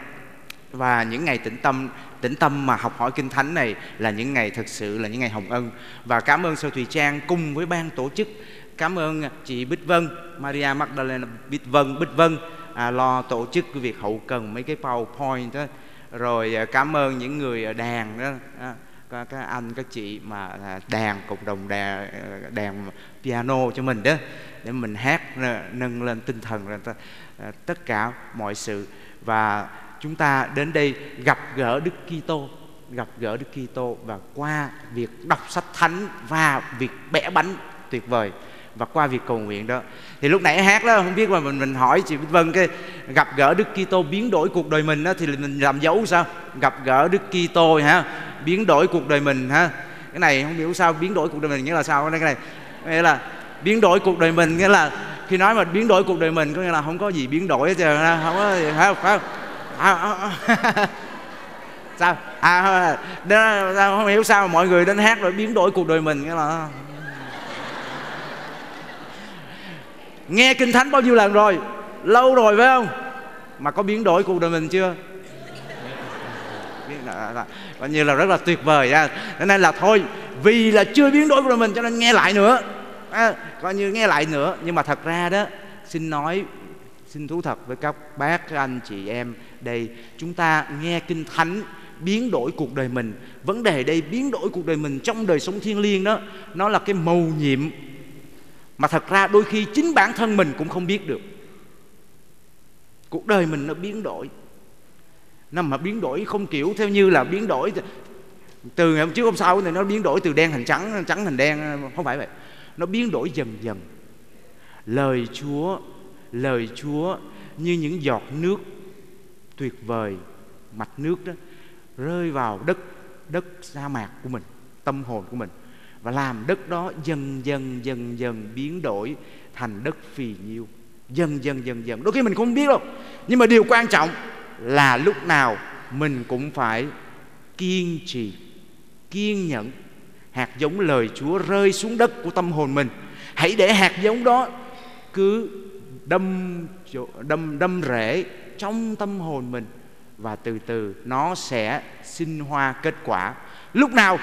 Và những ngày tĩnh tâm tĩnh tâm mà học hỏi Kinh Thánh này là những ngày thật sự là những ngày hồng ân. Và cảm ơn Sơ Thùy Trang cùng với ban tổ chức. Cảm ơn chị Bích Vân, Maria Magdalena Bích Vân, Bích Vân à, lo tổ chức cái việc hậu cần mấy cái PowerPoint đó. Rồi à, cảm ơn những người đàn đó, à, các, các anh, các chị mà à, đàn, cộng đồng đàn, đàn piano cho mình đó, để mình hát nâng lên tinh thần rồi ta, à, tất cả mọi sự. Và chúng ta đến đây gặp gỡ Đức Kitô, gặp gỡ Đức Kitô và qua việc đọc sách thánh và việc bẻ bánh tuyệt vời và qua việc cầu nguyện đó. Thì lúc nãy hát đó không biết mà mình mình hỏi chị Bích Vân cái gặp gỡ Đức Kitô biến đổi cuộc đời mình đó thì mình làm dấu sao? Gặp gỡ Đức Kitô hả? Biến đổi cuộc đời mình hả? Cái này không hiểu sao biến đổi cuộc đời mình nghĩa là sao? Cái này nghĩa là biến đổi cuộc đời mình nghĩa là khi nói mà biến đổi cuộc đời mình có nghĩa là không có gì biến đổi hết trơn, không có gì, phải không? Sao? À, đó, không hiểu sao mọi người đến hát rồi biến đổi cuộc đời mình nghĩa là nghe Kinh Thánh bao nhiêu lần rồi, lâu rồi phải không? Mà có biến đổi cuộc đời mình chưa? Coi như là rất là tuyệt vời ra. Cho nên là thôi, vì là chưa biến đổi cuộc đời mình cho nên nghe lại nữa à, coi như nghe lại nữa. Nhưng mà thật ra đó, xin nói, xin thú thật với các bác, các anh, chị em đây, chúng ta nghe Kinh Thánh biến đổi cuộc đời mình. Vấn đề đây biến đổi cuộc đời mình trong đời sống thiêng liêng đó, nó là cái mầu nhiệm mà thật ra đôi khi chính bản thân mình cũng không biết được. Cuộc đời mình nó biến đổi, nó mà biến đổi không kiểu theo như là biến đổi từ ngày hôm trước hôm sau thì nó biến đổi từ đen thành trắng, trắng thành đen, không phải vậy. Nó biến đổi dần dần. Lời Chúa, lời Chúa như những giọt nước tuyệt vời, mạch nước đó rơi vào đất đất sa mạc của mình, tâm hồn của mình, và làm đất đó dần dần dần dần biến đổi thành đất phì nhiêu, dần dần dần dần. Đôi khi mình không biết đâu, nhưng mà điều quan trọng là lúc nào mình cũng phải kiên trì, kiên nhẫn. Hạt giống lời Chúa rơi xuống đất của tâm hồn mình, hãy để hạt giống đó cứ đâm đâm đâm rễ trong tâm hồn mình, và từ từ nó sẽ sinh hoa kết quả. Lúc nào?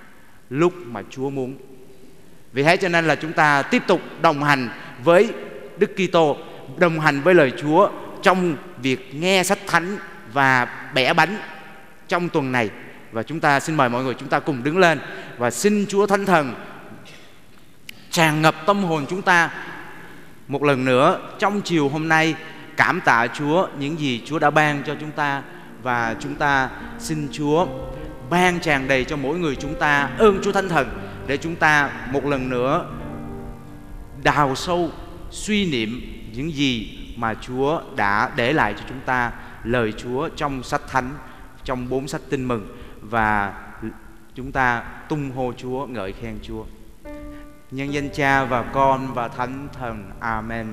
Lúc mà Chúa muốn. Vì thế cho nên là chúng ta tiếp tục đồng hành với Đức Kitô, đồng hành với lời Chúa trong việc nghe sách thánh và bẻ bánh trong tuần này. Và chúng ta xin mời mọi người chúng ta cùng đứng lên và xin Chúa Thánh Thần tràn ngập tâm hồn chúng ta một lần nữa trong chiều hôm nay. Cảm tạ Chúa những gì Chúa đã ban cho chúng ta, và chúng ta xin Chúa ban tràn đầy cho mỗi người chúng ta ơn Chúa Thánh Thần, để chúng ta một lần nữa đào sâu suy niệm những gì mà Chúa đã để lại cho chúng ta, lời Chúa trong sách thánh, trong bốn sách tin mừng, và chúng ta tung hô Chúa, ngợi khen Chúa. Nhân danh Cha và Con và Thánh Thần. Amen.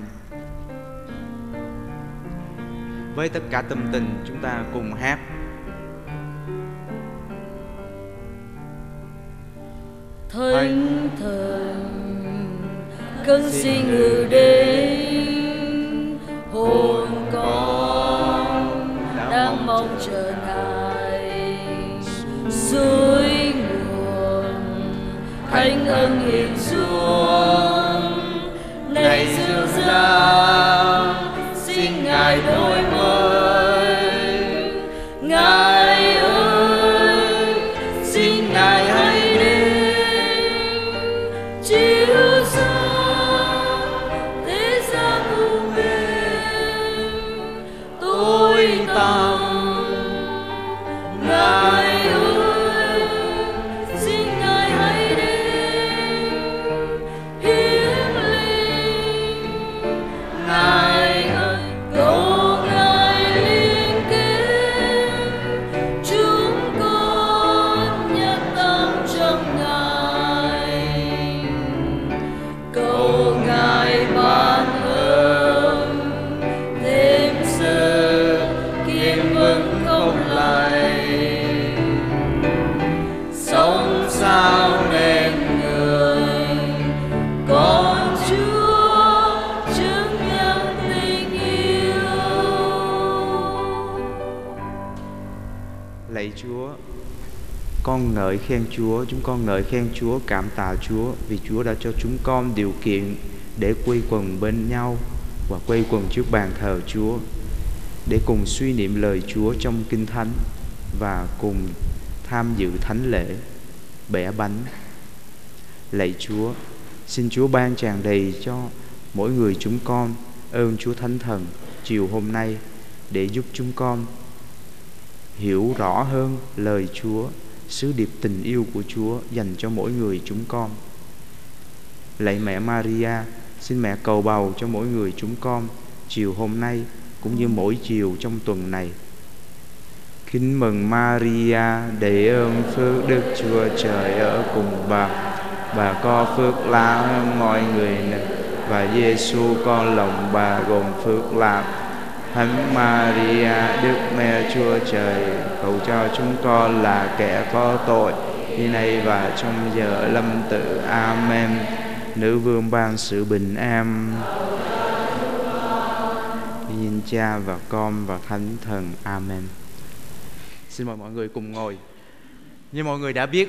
Với tất cả tâm tình chúng ta cùng hát. Thánh Thần cơn xin ngự đến, hồn con đang mong chờ Ngài. Suối nguồn thánh ân hiện xuống, này dịu dàng xin Ngài đổi mới. Ngài ơi, xin Ngài hãy đến chiếu sáng thế gian u mê. Tôi tặng Ngài ơi, xin Ngài hãy đến hiến linh. Ngài ơi, cầu Ngài liên kết chúng con nhất tâm trong Ngài. Cầu Ngài ban ơn thêm sự kiên vững không lay, sống sao nên người con Chúa chứng nhân tình yêu. Lạy Chúa, con ngợi khen Chúa, chúng con ngợi khen Chúa, cảm tạ Chúa vì Chúa đã cho chúng con điều kiện để quây quần bên nhau và quây quần trước bàn thờ Chúa, để cùng suy niệm lời Chúa trong Kinh Thánh và cùng tham dự thánh lễ bẻ bánh. Lạy Chúa, xin Chúa ban tràn đầy cho mỗi người chúng con ơn Chúa Thánh Thần chiều hôm nay, để giúp chúng con hiểu rõ hơn lời Chúa, sứ điệp tình yêu của Chúa dành cho mỗi người chúng con. Lạy mẹ Maria, xin mẹ cầu bầu cho mỗi người chúng con chiều hôm nay cũng như mỗi chiều trong tuần này. Kính mừng Maria, đầy ơn phước, Đức Chúa Trời ở cùng bà. Bà có phước lạ hơn mọi người nữ, và Giêsu con lòng bà gồm phước lạ. Thánh Maria, Đức Mẹ Chúa Trời, cầu cho chúng con là kẻ có tội, khi nay và trong giờ lâm tử. Amen. Nữ vương ban sự bình an. Nhìn Cha và Con và Thánh Thần. Amen. Xin mời mọi người cùng ngồi. Như mọi người đã biết,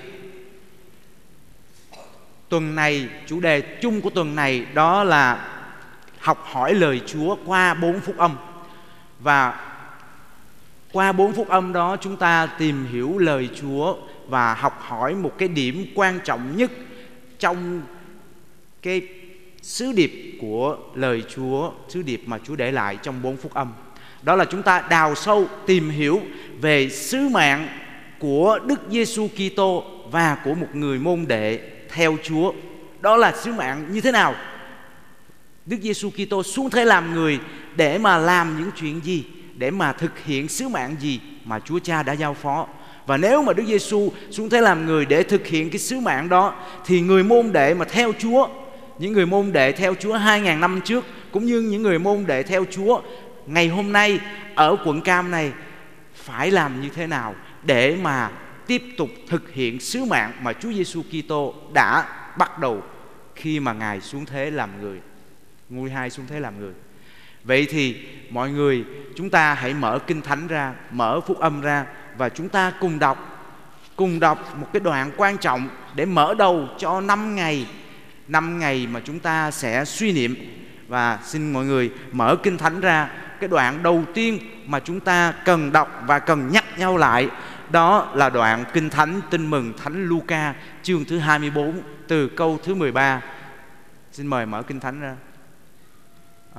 tuần này, chủ đề chung của tuần này đó là học hỏi lời Chúa qua bốn phúc âm. Và qua bốn phúc âm đó chúng ta tìm hiểu lời Chúa và học hỏi một cái điểm quan trọng nhất trong cái sứ điệp của lời Chúa, sứ điệp mà Chúa để lại trong bốn phúc âm. Đó là chúng ta đào sâu tìm hiểu về sứ mạng của Đức Giêsu Kitô và của một người môn đệ theo Chúa. Đó là sứ mạng như thế nào? Đức Giêsu Kitô xuống thế làm người để mà làm những chuyện gì, để mà thực hiện sứ mạng gì mà Chúa Cha đã giao phó. Và nếu mà Đức Giêsu xuống thế làm người để thực hiện cái sứ mạng đó, thì người môn đệ mà theo Chúa, những người môn đệ theo Chúa hai ngàn năm trước, cũng như những người môn đệ theo Chúa ngày hôm nay ở quận Cam này, phải làm như thế nào để mà tiếp tục thực hiện sứ mạng mà Chúa Giêsu Kitô đã bắt đầu khi mà Ngài xuống thế làm người, ngôi hai xuống thế làm người. Vậy thì mọi người, chúng ta hãy mở Kinh Thánh ra, mở phúc âm ra, và chúng ta cùng đọc, cùng đọc một cái đoạn quan trọng để mở đầu cho năm ngày, năm ngày mà chúng ta sẽ suy niệm Và xin mọi người mở Kinh Thánh ra. Cái đoạn đầu tiên mà chúng ta cần đọc và cần nhắc nhau lại, đó là đoạn Kinh Thánh Tin Mừng Thánh Luca chương thứ hai mươi bốn từ câu thứ mười ba. Xin mời mở Kinh Thánh ra. À,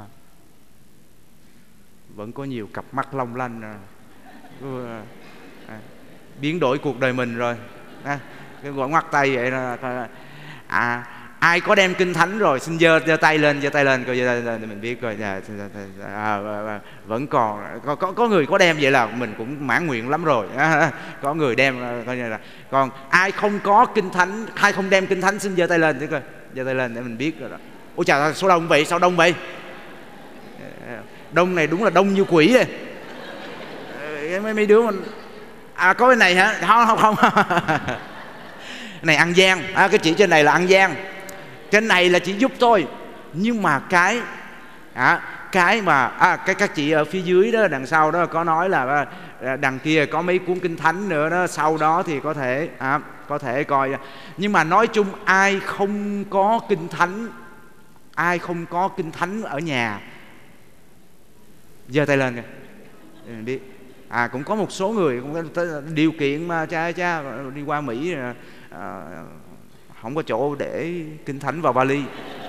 vẫn có nhiều cặp mắt long lanh à. À, biến đổi cuộc đời mình rồi. À, cái quẩn mắt tay vậy là à, ai có đem Kinh Thánh rồi xin giơ giơ tay lên, giơ tay lên coi giơ mình biết coi. À, à, à, vẫn còn có, có có người có đem vậy là mình cũng mãn nguyện lắm rồi. À, có người đem coi như là. Còn ai không có Kinh Thánh, ai không đem Kinh Thánh xin giơ tay lên, coi giơ tay lên để mình biết rồi đó. Ôi trời, số đông vậy, sao đông vậy? Đông này đúng là đông như quỷ đây. Mấy mấy đứa mình à có cái này hả? Không không không. Này ăn gian, à, cái chỉ trên này là ăn gian. Trên này là chỉ giúp thôi. Nhưng mà cái à, cái mà à, cái các chị ở phía dưới đó, đằng sau đó có nói là à, đằng kia có mấy cuốn Kinh Thánh nữa đó, sau đó thì có thể à, có thể coi. Nhưng mà nói chung ai không có Kinh Thánh, ai không có Kinh Thánh ở nhà giơ tay lên kìa mình biết. À cũng có một số người cũng có điều kiện mà cha cha đi qua Mỹ à, không có chỗ để Kinh Thánh vào vali.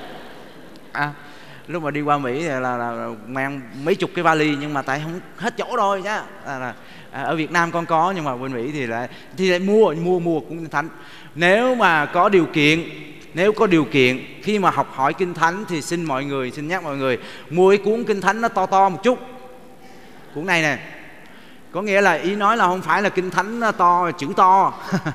À, lúc mà đi qua Mỹ là, là, là mang mấy chục cái vali nhưng mà tại không hết chỗ rồi chứ. À, là, à, ở Việt Nam con có nhưng mà bên Mỹ thì lại thì lại mua mua mua cũng Kinh Thánh. Nếu mà có điều kiện, nếu có điều kiện khi mà học hỏi Kinh Thánh thì xin mọi người, xin nhắc mọi người mua cái cuốn Kinh Thánh nó to to một chút. Cuốn này nè, có nghĩa là ý nói là không phải là Kinh Thánh nó to, chữ to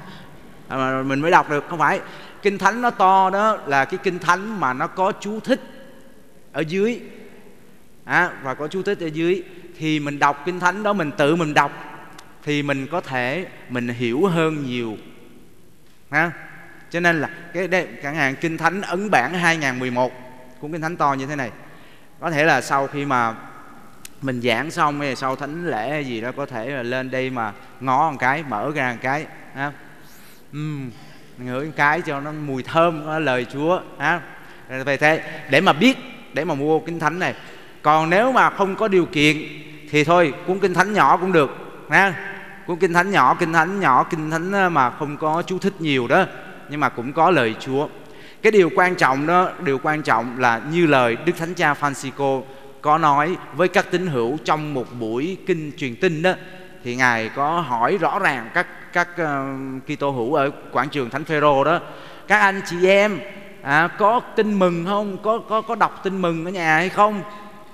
mà mình mới đọc được, không phải. Kinh Thánh nó to đó là cái Kinh Thánh mà nó có chú thích ở dưới à, và có chú thích ở dưới thì mình đọc Kinh Thánh đó, mình tự mình đọc thì mình có thể mình hiểu hơn nhiều ha. Cho nên là cái đây, chẳng hạn Kinh Thánh ấn bản hai không một một, cuốn Kinh Thánh to như thế này, có thể là sau khi mà mình giảng xong hay sau thánh lễ hay gì đó có thể là lên đây mà ngó một cái, mở ra một cái ha. Uhm, ngửi một cái cho nó mùi thơm đó, lời Chúa ha. Về thế để mà biết, để mà mua Kinh Thánh này. Còn nếu mà không có điều kiện thì thôi cuốn Kinh Thánh nhỏ cũng được ha. Cuốn Kinh Thánh nhỏ, Kinh Thánh nhỏ, Kinh Thánh mà không có chú thích nhiều đó, nhưng mà cũng có lời Chúa. Cái điều quan trọng đó, điều quan trọng là như lời Đức Thánh Cha Francisco có nói với các tín hữu trong một buổi kinh truyền tin đó, thì Ngài có hỏi rõ ràng các các uh, Kitô hữu ở quảng trường Thánh Phêrô đó: các anh chị em à, có tin mừng không? Có có có đọc tin mừng ở nhà hay không?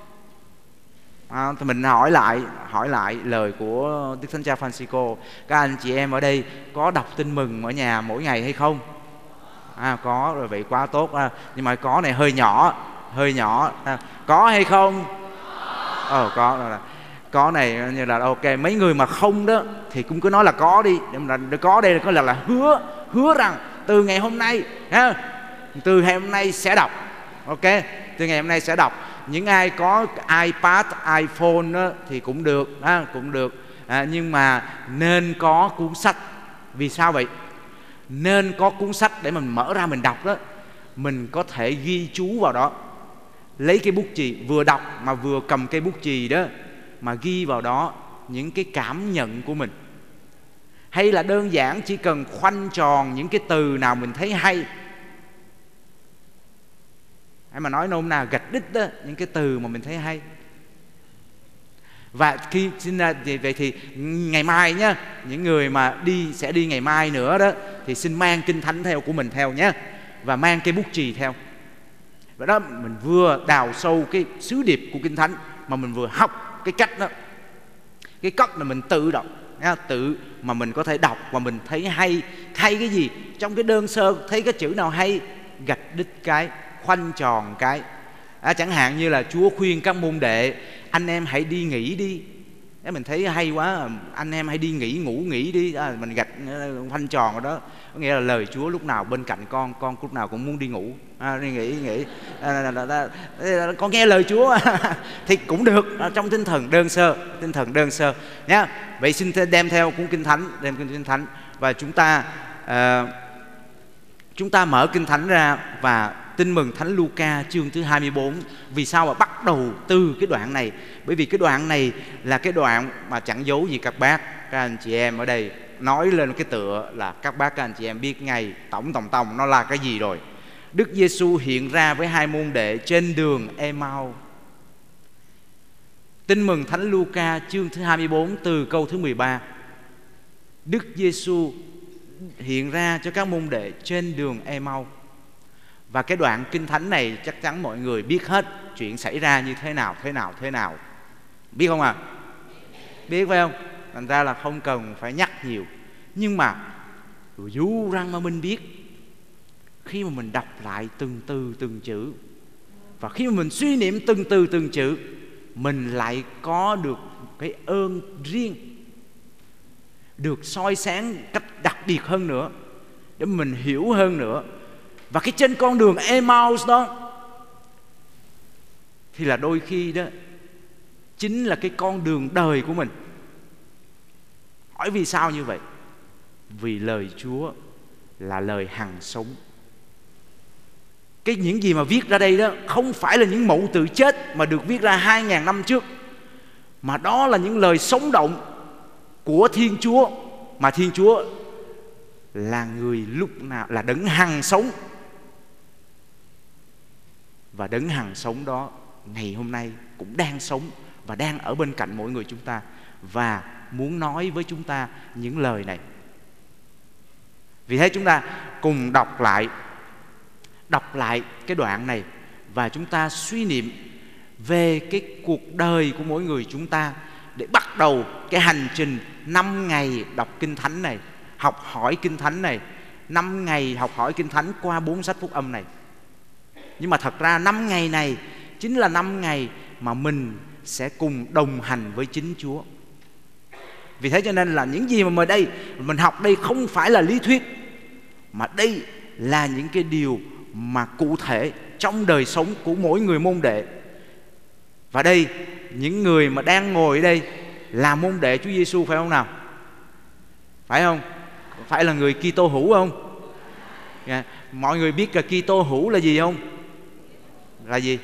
À, thì mình hỏi lại hỏi lại lời của Đức Thánh Cha Francisco: các anh chị em ở đây có đọc tin mừng ở nhà mỗi ngày hay không? À có, rồi vậy quá tốt. À, nhưng mà có này hơi nhỏ, hơi nhỏ. À, có hay không? Ờ có rồi là có này như là ok. Mấy người mà không đó thì cũng cứ nói là có đi, để mà có đây có là là hứa hứa rằng từ ngày hôm nay ha, từ ngày hôm nay sẽ đọc. Ok, từ ngày hôm nay sẽ đọc. Những ai có iPad, iPhone đó, thì cũng được ha, cũng được. À, nhưng mà nên có cuốn sách. Vì sao vậy? Nên có cuốn sách để mình mở ra mình đọc đó, mình có thể ghi chú vào đó. Lấy cái bút chì, vừa đọc mà vừa cầm cây bút chì đó mà ghi vào đó những cái cảm nhận của mình. Hay là đơn giản chỉ cần khoanh tròn những cái từ nào mình thấy hay, hay mà nói nôm nào gạch đích đó, những cái từ mà mình thấy hay. Và khi xin ra vậy thì ngày mai nhá, những người mà đi sẽ đi ngày mai nữa đó thì xin mang Kinh Thánh theo của mình theo nhé, và mang cái bút chì theo. Và đó mình vừa đào sâu cái sứ điệp của Kinh Thánh mà mình vừa học cái cách đó, cái cách là mình tự đọc nha, tự mà mình có thể đọc và mình thấy hay. Hay cái gì? Trong cái đơn sơ thấy cái chữ nào hay, gạch đích cái, khoanh tròn cái. À, chẳng hạn như là Chúa khuyên các môn đệ: anh em hãy đi nghỉ đi. Nếu mình thấy hay quá, anh em hãy đi nghỉ, ngủ nghỉ đi. À, mình gạch khoanh tròn ở đó, có nghĩa là lời Chúa lúc nào bên cạnh con, con lúc nào cũng muốn đi ngủ, à, đi nghỉ nghỉ. À, à, à, à, con nghe lời Chúa thì cũng được, à, trong tinh thần đơn sơ, tinh thần đơn sơ nhá. Vậy xin đem theo cuốn Kinh Thánh, đem cuốn Kinh Thánh và chúng ta à, Chúng ta mở Kinh Thánh ra và Tin mừng Thánh Luca chương thứ hai mươi bốn. Vì sao mà bắt đầu từ cái đoạn này? Bởi vì cái đoạn này là cái đoạn mà chẳng giấu gì các bác, các anh chị em ở đây nói lên cái tựa là các bác các anh chị em biết ngay tổng tổng tổng nó là cái gì rồi. Đức Giêsu hiện ra với hai môn đệ trên đường Ê-mau. Tin mừng Thánh Luca chương thứ hai mươi bốn từ câu thứ mười ba. Đức Giêsu hiện ra cho các môn đệ trên đường Ê-mau. Và cái đoạn Kinh Thánh này chắc chắn mọi người biết hết chuyện xảy ra như thế nào, thế nào, thế nào. Biết không ạ? À? Biết phải không? Thành ra là không cần phải nhắc nhiều. Nhưng mà dù rằng mà mình biết, khi mà mình đọc lại từng từ từng chữ, và khi mà mình suy niệm từng từ từng chữ, mình lại có được cái ơn riêng, được soi sáng cách đặc biệt hơn nữa, để mình hiểu hơn nữa. Và cái trên con đường Emmaus đó thì là đôi khi đó chính là cái con đường đời của mình. Hỏi vì sao như vậy? Vì lời Chúa là lời hằng sống. Cái những gì mà viết ra đây đó không phải là những mẫu tự chết mà được viết ra hai ngàn năm trước, mà đó là những lời sống động của Thiên Chúa. Mà Thiên Chúa là người lúc nào là đấng hằng sống. Và đấng hằng sống đó ngày hôm nay cũng đang sống và đang ở bên cạnh mỗi người chúng ta, và muốn nói với chúng ta những lời này. Vì thế chúng ta cùng đọc lại Đọc lại cái đoạn này, và chúng ta suy niệm về cái cuộc đời của mỗi người chúng ta, để bắt đầu cái hành trình năm ngày đọc Kinh Thánh này, học hỏi Kinh Thánh này. Năm ngày học hỏi Kinh Thánh qua bốn sách phúc âm này. Nhưng mà thật ra năm ngày này chính là năm ngày mà mình sẽ cùng đồng hành với chính Chúa. Vì thế cho nên là những gì mà mới đây mình học đây không phải là lý thuyết, mà đây là những cái điều mà cụ thể trong đời sống của mỗi người môn đệ. Và đây, những người mà đang ngồi ở đây là môn đệ Chúa Giêsu, phải không nào? Phải không? Phải là người Kitô hữu không? Yeah. Mọi người biết là Kitô hữu là gì không? Là gì?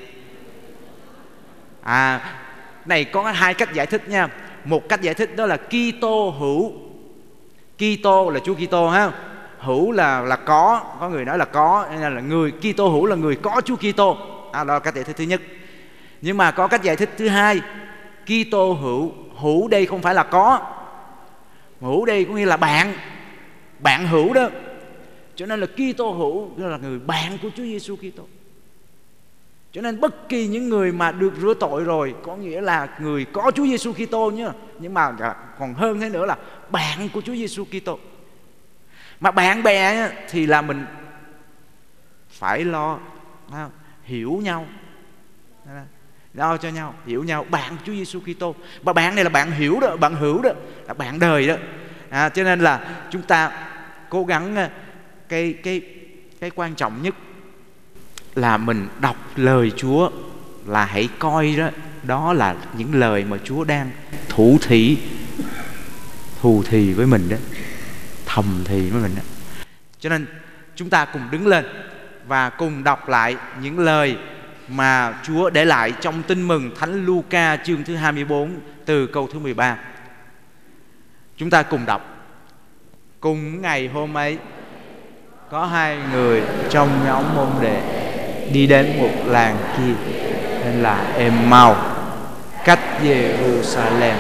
À, này có hai cách giải thích nha. Một cách giải thích đó là Kitô hữu. Kitô là Chúa Kitô ha. Hữu là là có, có người nói là có, nên là người Kitô hữu là người có Chúa Kitô. À, đó là cách giải thích thứ nhất. Nhưng mà có cách giải thích thứ hai. Kitô hữu, hữu đây không phải là có, hữu đây có nghĩa là bạn, bạn hữu đó. Cho nên là Kitô hữu là người bạn của Chúa Giêsu Kitô. Cho nên bất kỳ những người mà được rửa tội rồi, có nghĩa là người có Chúa Giêsu Kitô nhá. Nhưng mà còn hơn thế nữa là bạn của Chúa Giêsu Kitô. Mà bạn bè thì là mình phải lo hiểu nhau, lo cho nhau, hiểu nhau. Bạn Chúa Giêsu Kitô. Và bạn này là bạn hiểu đó, bạn hữu đó, là bạn đời đó. À, cho nên là chúng ta cố gắng cái cái cái quan trọng nhất là mình đọc lời Chúa là hãy coi đó, đó là những lời mà Chúa đang thủ thỉ, thù thì với mình đó, thầm thì với mình đó. Cho nên chúng ta cùng đứng lên và cùng đọc lại những lời mà Chúa để lại trong Tin mừng Thánh Luca chương thứ hai mươi bốn từ câu thứ mười ba. Chúng ta cùng đọc. Cùng ngày hôm ấy, có hai người trong nhóm môn đệ đi đến một làng kia tên là Ê-mau, cách Giê-ru-sa-lem.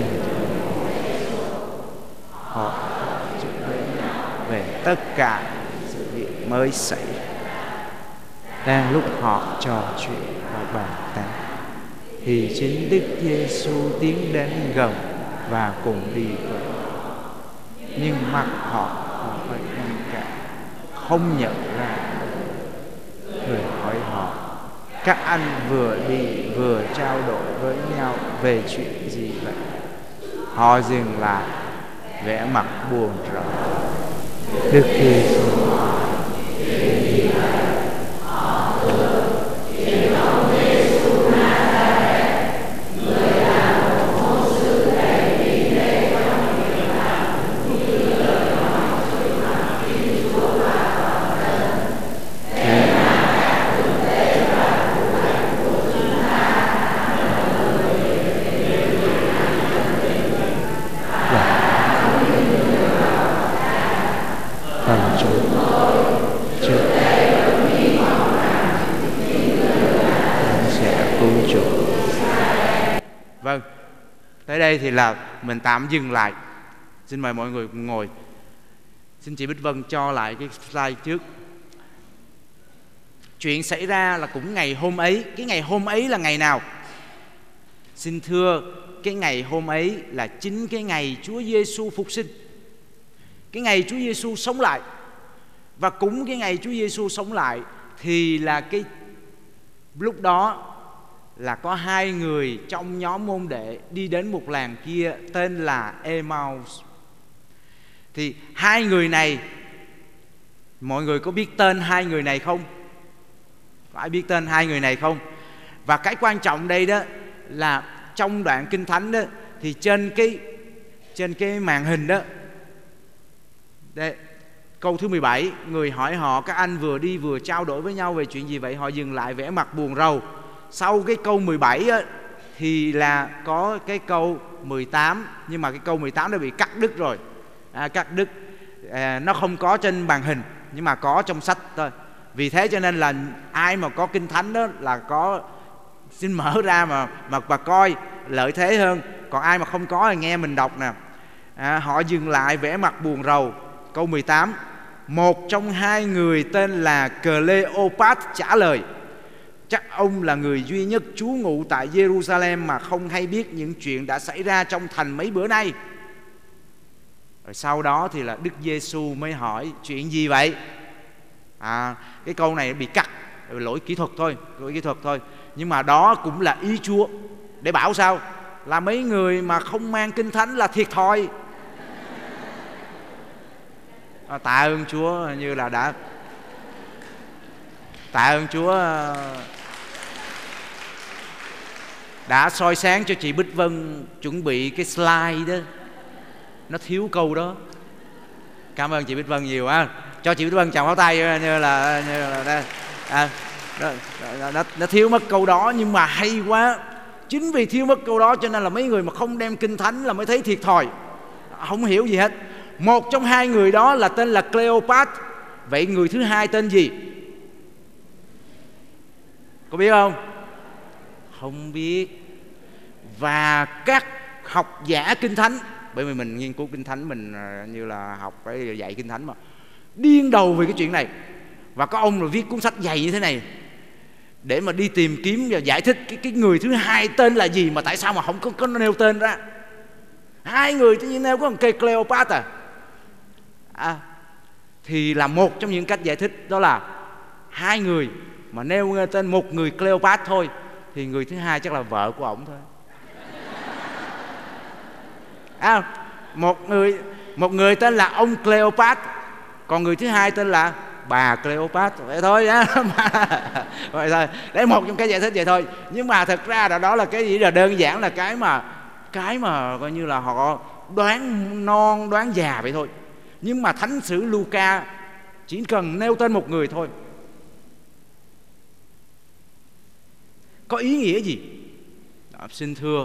Họ về tất cả sự việc mới xảy ra. Đang lúc họ trò chuyện và bàn tán, thì chính Đức Giêsu tiến đến gần và cùng đi với. Nhưng mặt họ họ phải ngăn cản, không nhận ra. Người hỏi họ: các anh vừa đi vừa trao đổi với nhau về chuyện gì vậy? Họ dừng lại, vẻ mặt buồn rầu. Đức Giêsu Tới đây thì là mình tạm dừng lại. Xin mời mọi người cùng ngồi. Xin chị Bích Vân cho lại cái slide trước. Chuyện xảy ra là cũng ngày hôm ấy. Cái ngày hôm ấy là ngày nào? Xin thưa, cái ngày hôm ấy là chính cái ngày Chúa Giêsu phục sinh. Cái ngày Chúa Giêsu sống lại. Và cũng cái ngày Chúa Giêsu sống lại thì là cái lúc đó là có hai người trong nhóm môn đệ đi đến một làng kia tên là Emmaus. Thì hai người này, mọi người có biết tên hai người này không? Có ai biết tên hai người này không? Và cái quan trọng đây đó là trong đoạn Kinh Thánh đó, thì trên cái trên cái màn hình đó, đây, câu thứ mười bảy, người hỏi họ: các anh vừa đi vừa trao đổi với nhau về chuyện gì vậy? Họ dừng lại vẻ mặt buồn rầu. Sau cái câu mười bảy á, thì là có cái câu mười tám, nhưng mà cái câu mười tám đã bị cắt đứt rồi. À, cắt đứt, à, nó không có trên màn hình nhưng mà có trong sách thôi. Vì thế cho nên là ai mà có Kinh Thánh đó là có, xin mở ra mà mà bà coi lợi thế hơn. Còn ai mà không có thì nghe mình đọc nè. À, họ dừng lại vẻ mặt buồn rầu. Câu mười tám, một trong hai người tên là Cleopat trả lời: chắc ông là người duy nhất trú ngụ tại Jerusalem mà không hay biết những chuyện đã xảy ra trong thành mấy bữa nay. Rồi sau đó thì là Đức Giêsu mới hỏi: chuyện gì vậy? À, cái câu này bị cắt, lỗi kỹ thuật thôi, lỗi kỹ thuật thôi. Nhưng mà đó cũng là ý Chúa để bảo sao? Là mấy người mà không mang Kinh Thánh là thiệt thòi. À, tạ ơn Chúa như là đã tạ ơn Chúa đã soi sáng cho chị Bích Vân chuẩn bị cái slide đó, nó thiếu câu đó. Cảm ơn chị Bích Vân nhiều á. Cho chị Bích Vân chào pháo tay như là, như là à, nó, nó, nó thiếu mất câu đó, nhưng mà hay quá. Chính vì thiếu mất câu đó cho nên là mấy người mà không đem Kinh Thánh là mới thấy thiệt thòi, không hiểu gì hết. Một trong hai người đó là tên là Cleopat. Vậy người thứ hai tên gì? Có biết không? Không biết. Và các học giả Kinh Thánh, bởi vì mình nghiên cứu Kinh Thánh, mình như là học cái dạy Kinh Thánh mà, điên đầu về cái chuyện này. Và có ông là viết cuốn sách dày như thế này để mà đi tìm kiếm và giải thích cái, cái người thứ hai tên là gì, mà tại sao mà không có, có nêu tên ra. Hai người tự nhiên nêu có một cây Cleopat à. à Thì là một trong những cách giải thích đó là hai người mà nêu tên một người Cleopat thôi thì người thứ hai chắc là vợ của ổng thôi. À, một người một người tên là ông Cleopat, còn người thứ hai tên là bà Cleopat. Vậy thôi á. Vậy thôi. Đấy, một trong cái giải thích vậy thôi. Nhưng mà thật ra là đó là cái gì là đơn giản là cái mà cái mà coi như là họ đoán non đoán già vậy thôi. Nhưng mà Thánh sử Luca chỉ cần nêu tên một người thôi. Có ý nghĩa gì? Đó, xin thưa,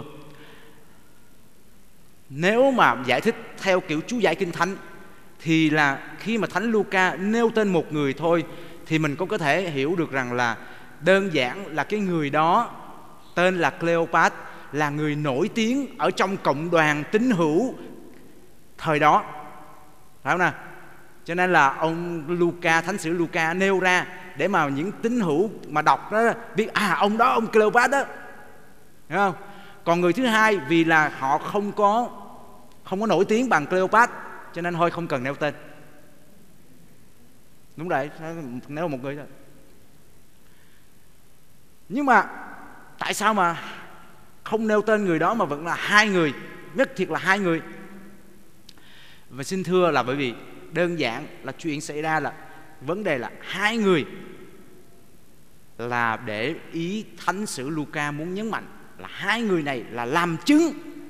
nếu mà giải thích theo kiểu chú giải Kinh Thánh thì là khi mà Thánh Luca nêu tên một người thôi thì mình cũng có thể hiểu được rằng là đơn giản là cái người đó tên là Cleopat là người nổi tiếng ở trong cộng đoàn tín hữu thời đó, phải không nào? Cho nên là ông Luca, Thánh sử Luca nêu ra để mà những tín hữu mà đọc đó biết à ông đó, ông Cleopat đó, hiểu không? Còn người thứ hai vì là họ không có không có nổi tiếng bằng Cleopat cho nên thôi không cần nêu tên. Đúng rồi, nêu một người thôi. Nhưng mà tại sao mà không nêu tên người đó mà vẫn là hai người, nhất thiệt là hai người? Và xin thưa là bởi vì đơn giản là chuyện xảy ra là vấn đề là hai người, là để ý Thánh sử Luca muốn nhấn mạnh là hai người này là làm chứng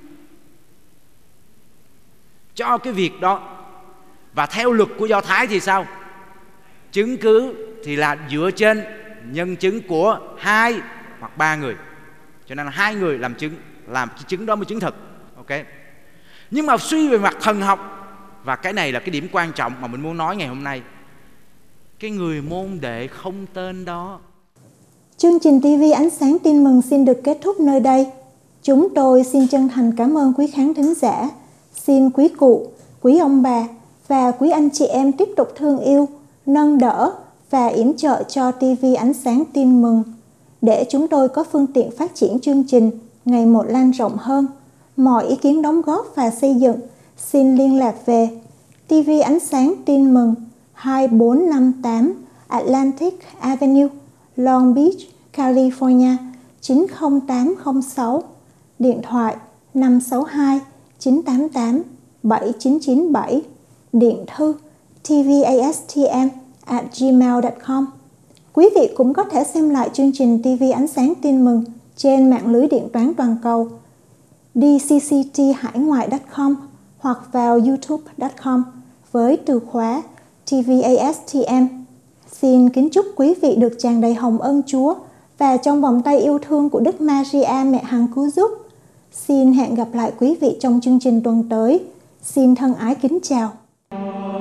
cho cái việc đó. Và theo luật của Do Thái thì sao? Chứng cứ thì là dựa trên nhân chứng của hai hoặc ba người. Cho nên là hai người làm chứng, làm cái chứng đó mới chứng thực. Ok. Nhưng mà suy về mặt thần học, và cái này là cái điểm quan trọng mà mình muốn nói ngày hôm nay, cái người môn đệ không tên đó. Chương trình ti vi Ánh Sáng Tin Mừng xin được kết thúc nơi đây. Chúng tôi xin chân thành cảm ơn quý khán thính giả. Xin quý cụ, quý ông bà và quý anh chị em tiếp tục thương yêu, nâng đỡ và yểm trợ cho ti vi Ánh Sáng Tin Mừng để chúng tôi có phương tiện phát triển chương trình ngày một lan rộng hơn. Mọi ý kiến đóng góp và xây dựng xin liên lạc về ti vi Ánh Sáng Tin Mừng hai bốn năm tám Atlantic Avenue, Long Beach, California chín không tám không sáu, điện thoại năm sáu hai chín tám tám bảy chín chín bảy, điện thư tvastm at gmail dot com. Quý vị cũng có thể xem lại chương trình ti vi Ánh Sáng Tin Mừng trên mạng lưới điện toán toàn cầu d c c t hải ngoại chấm com hoặc vào youtube chấm com với từ khóa tvastm. Xin kính chúc quý vị được tràn đầy hồng ân Chúa và trong vòng tay yêu thương của Đức Maria Mẹ Hằng Cứu Giúp. Xin hẹn gặp lại quý vị trong chương trình tuần tới. Xin thân ái kính chào.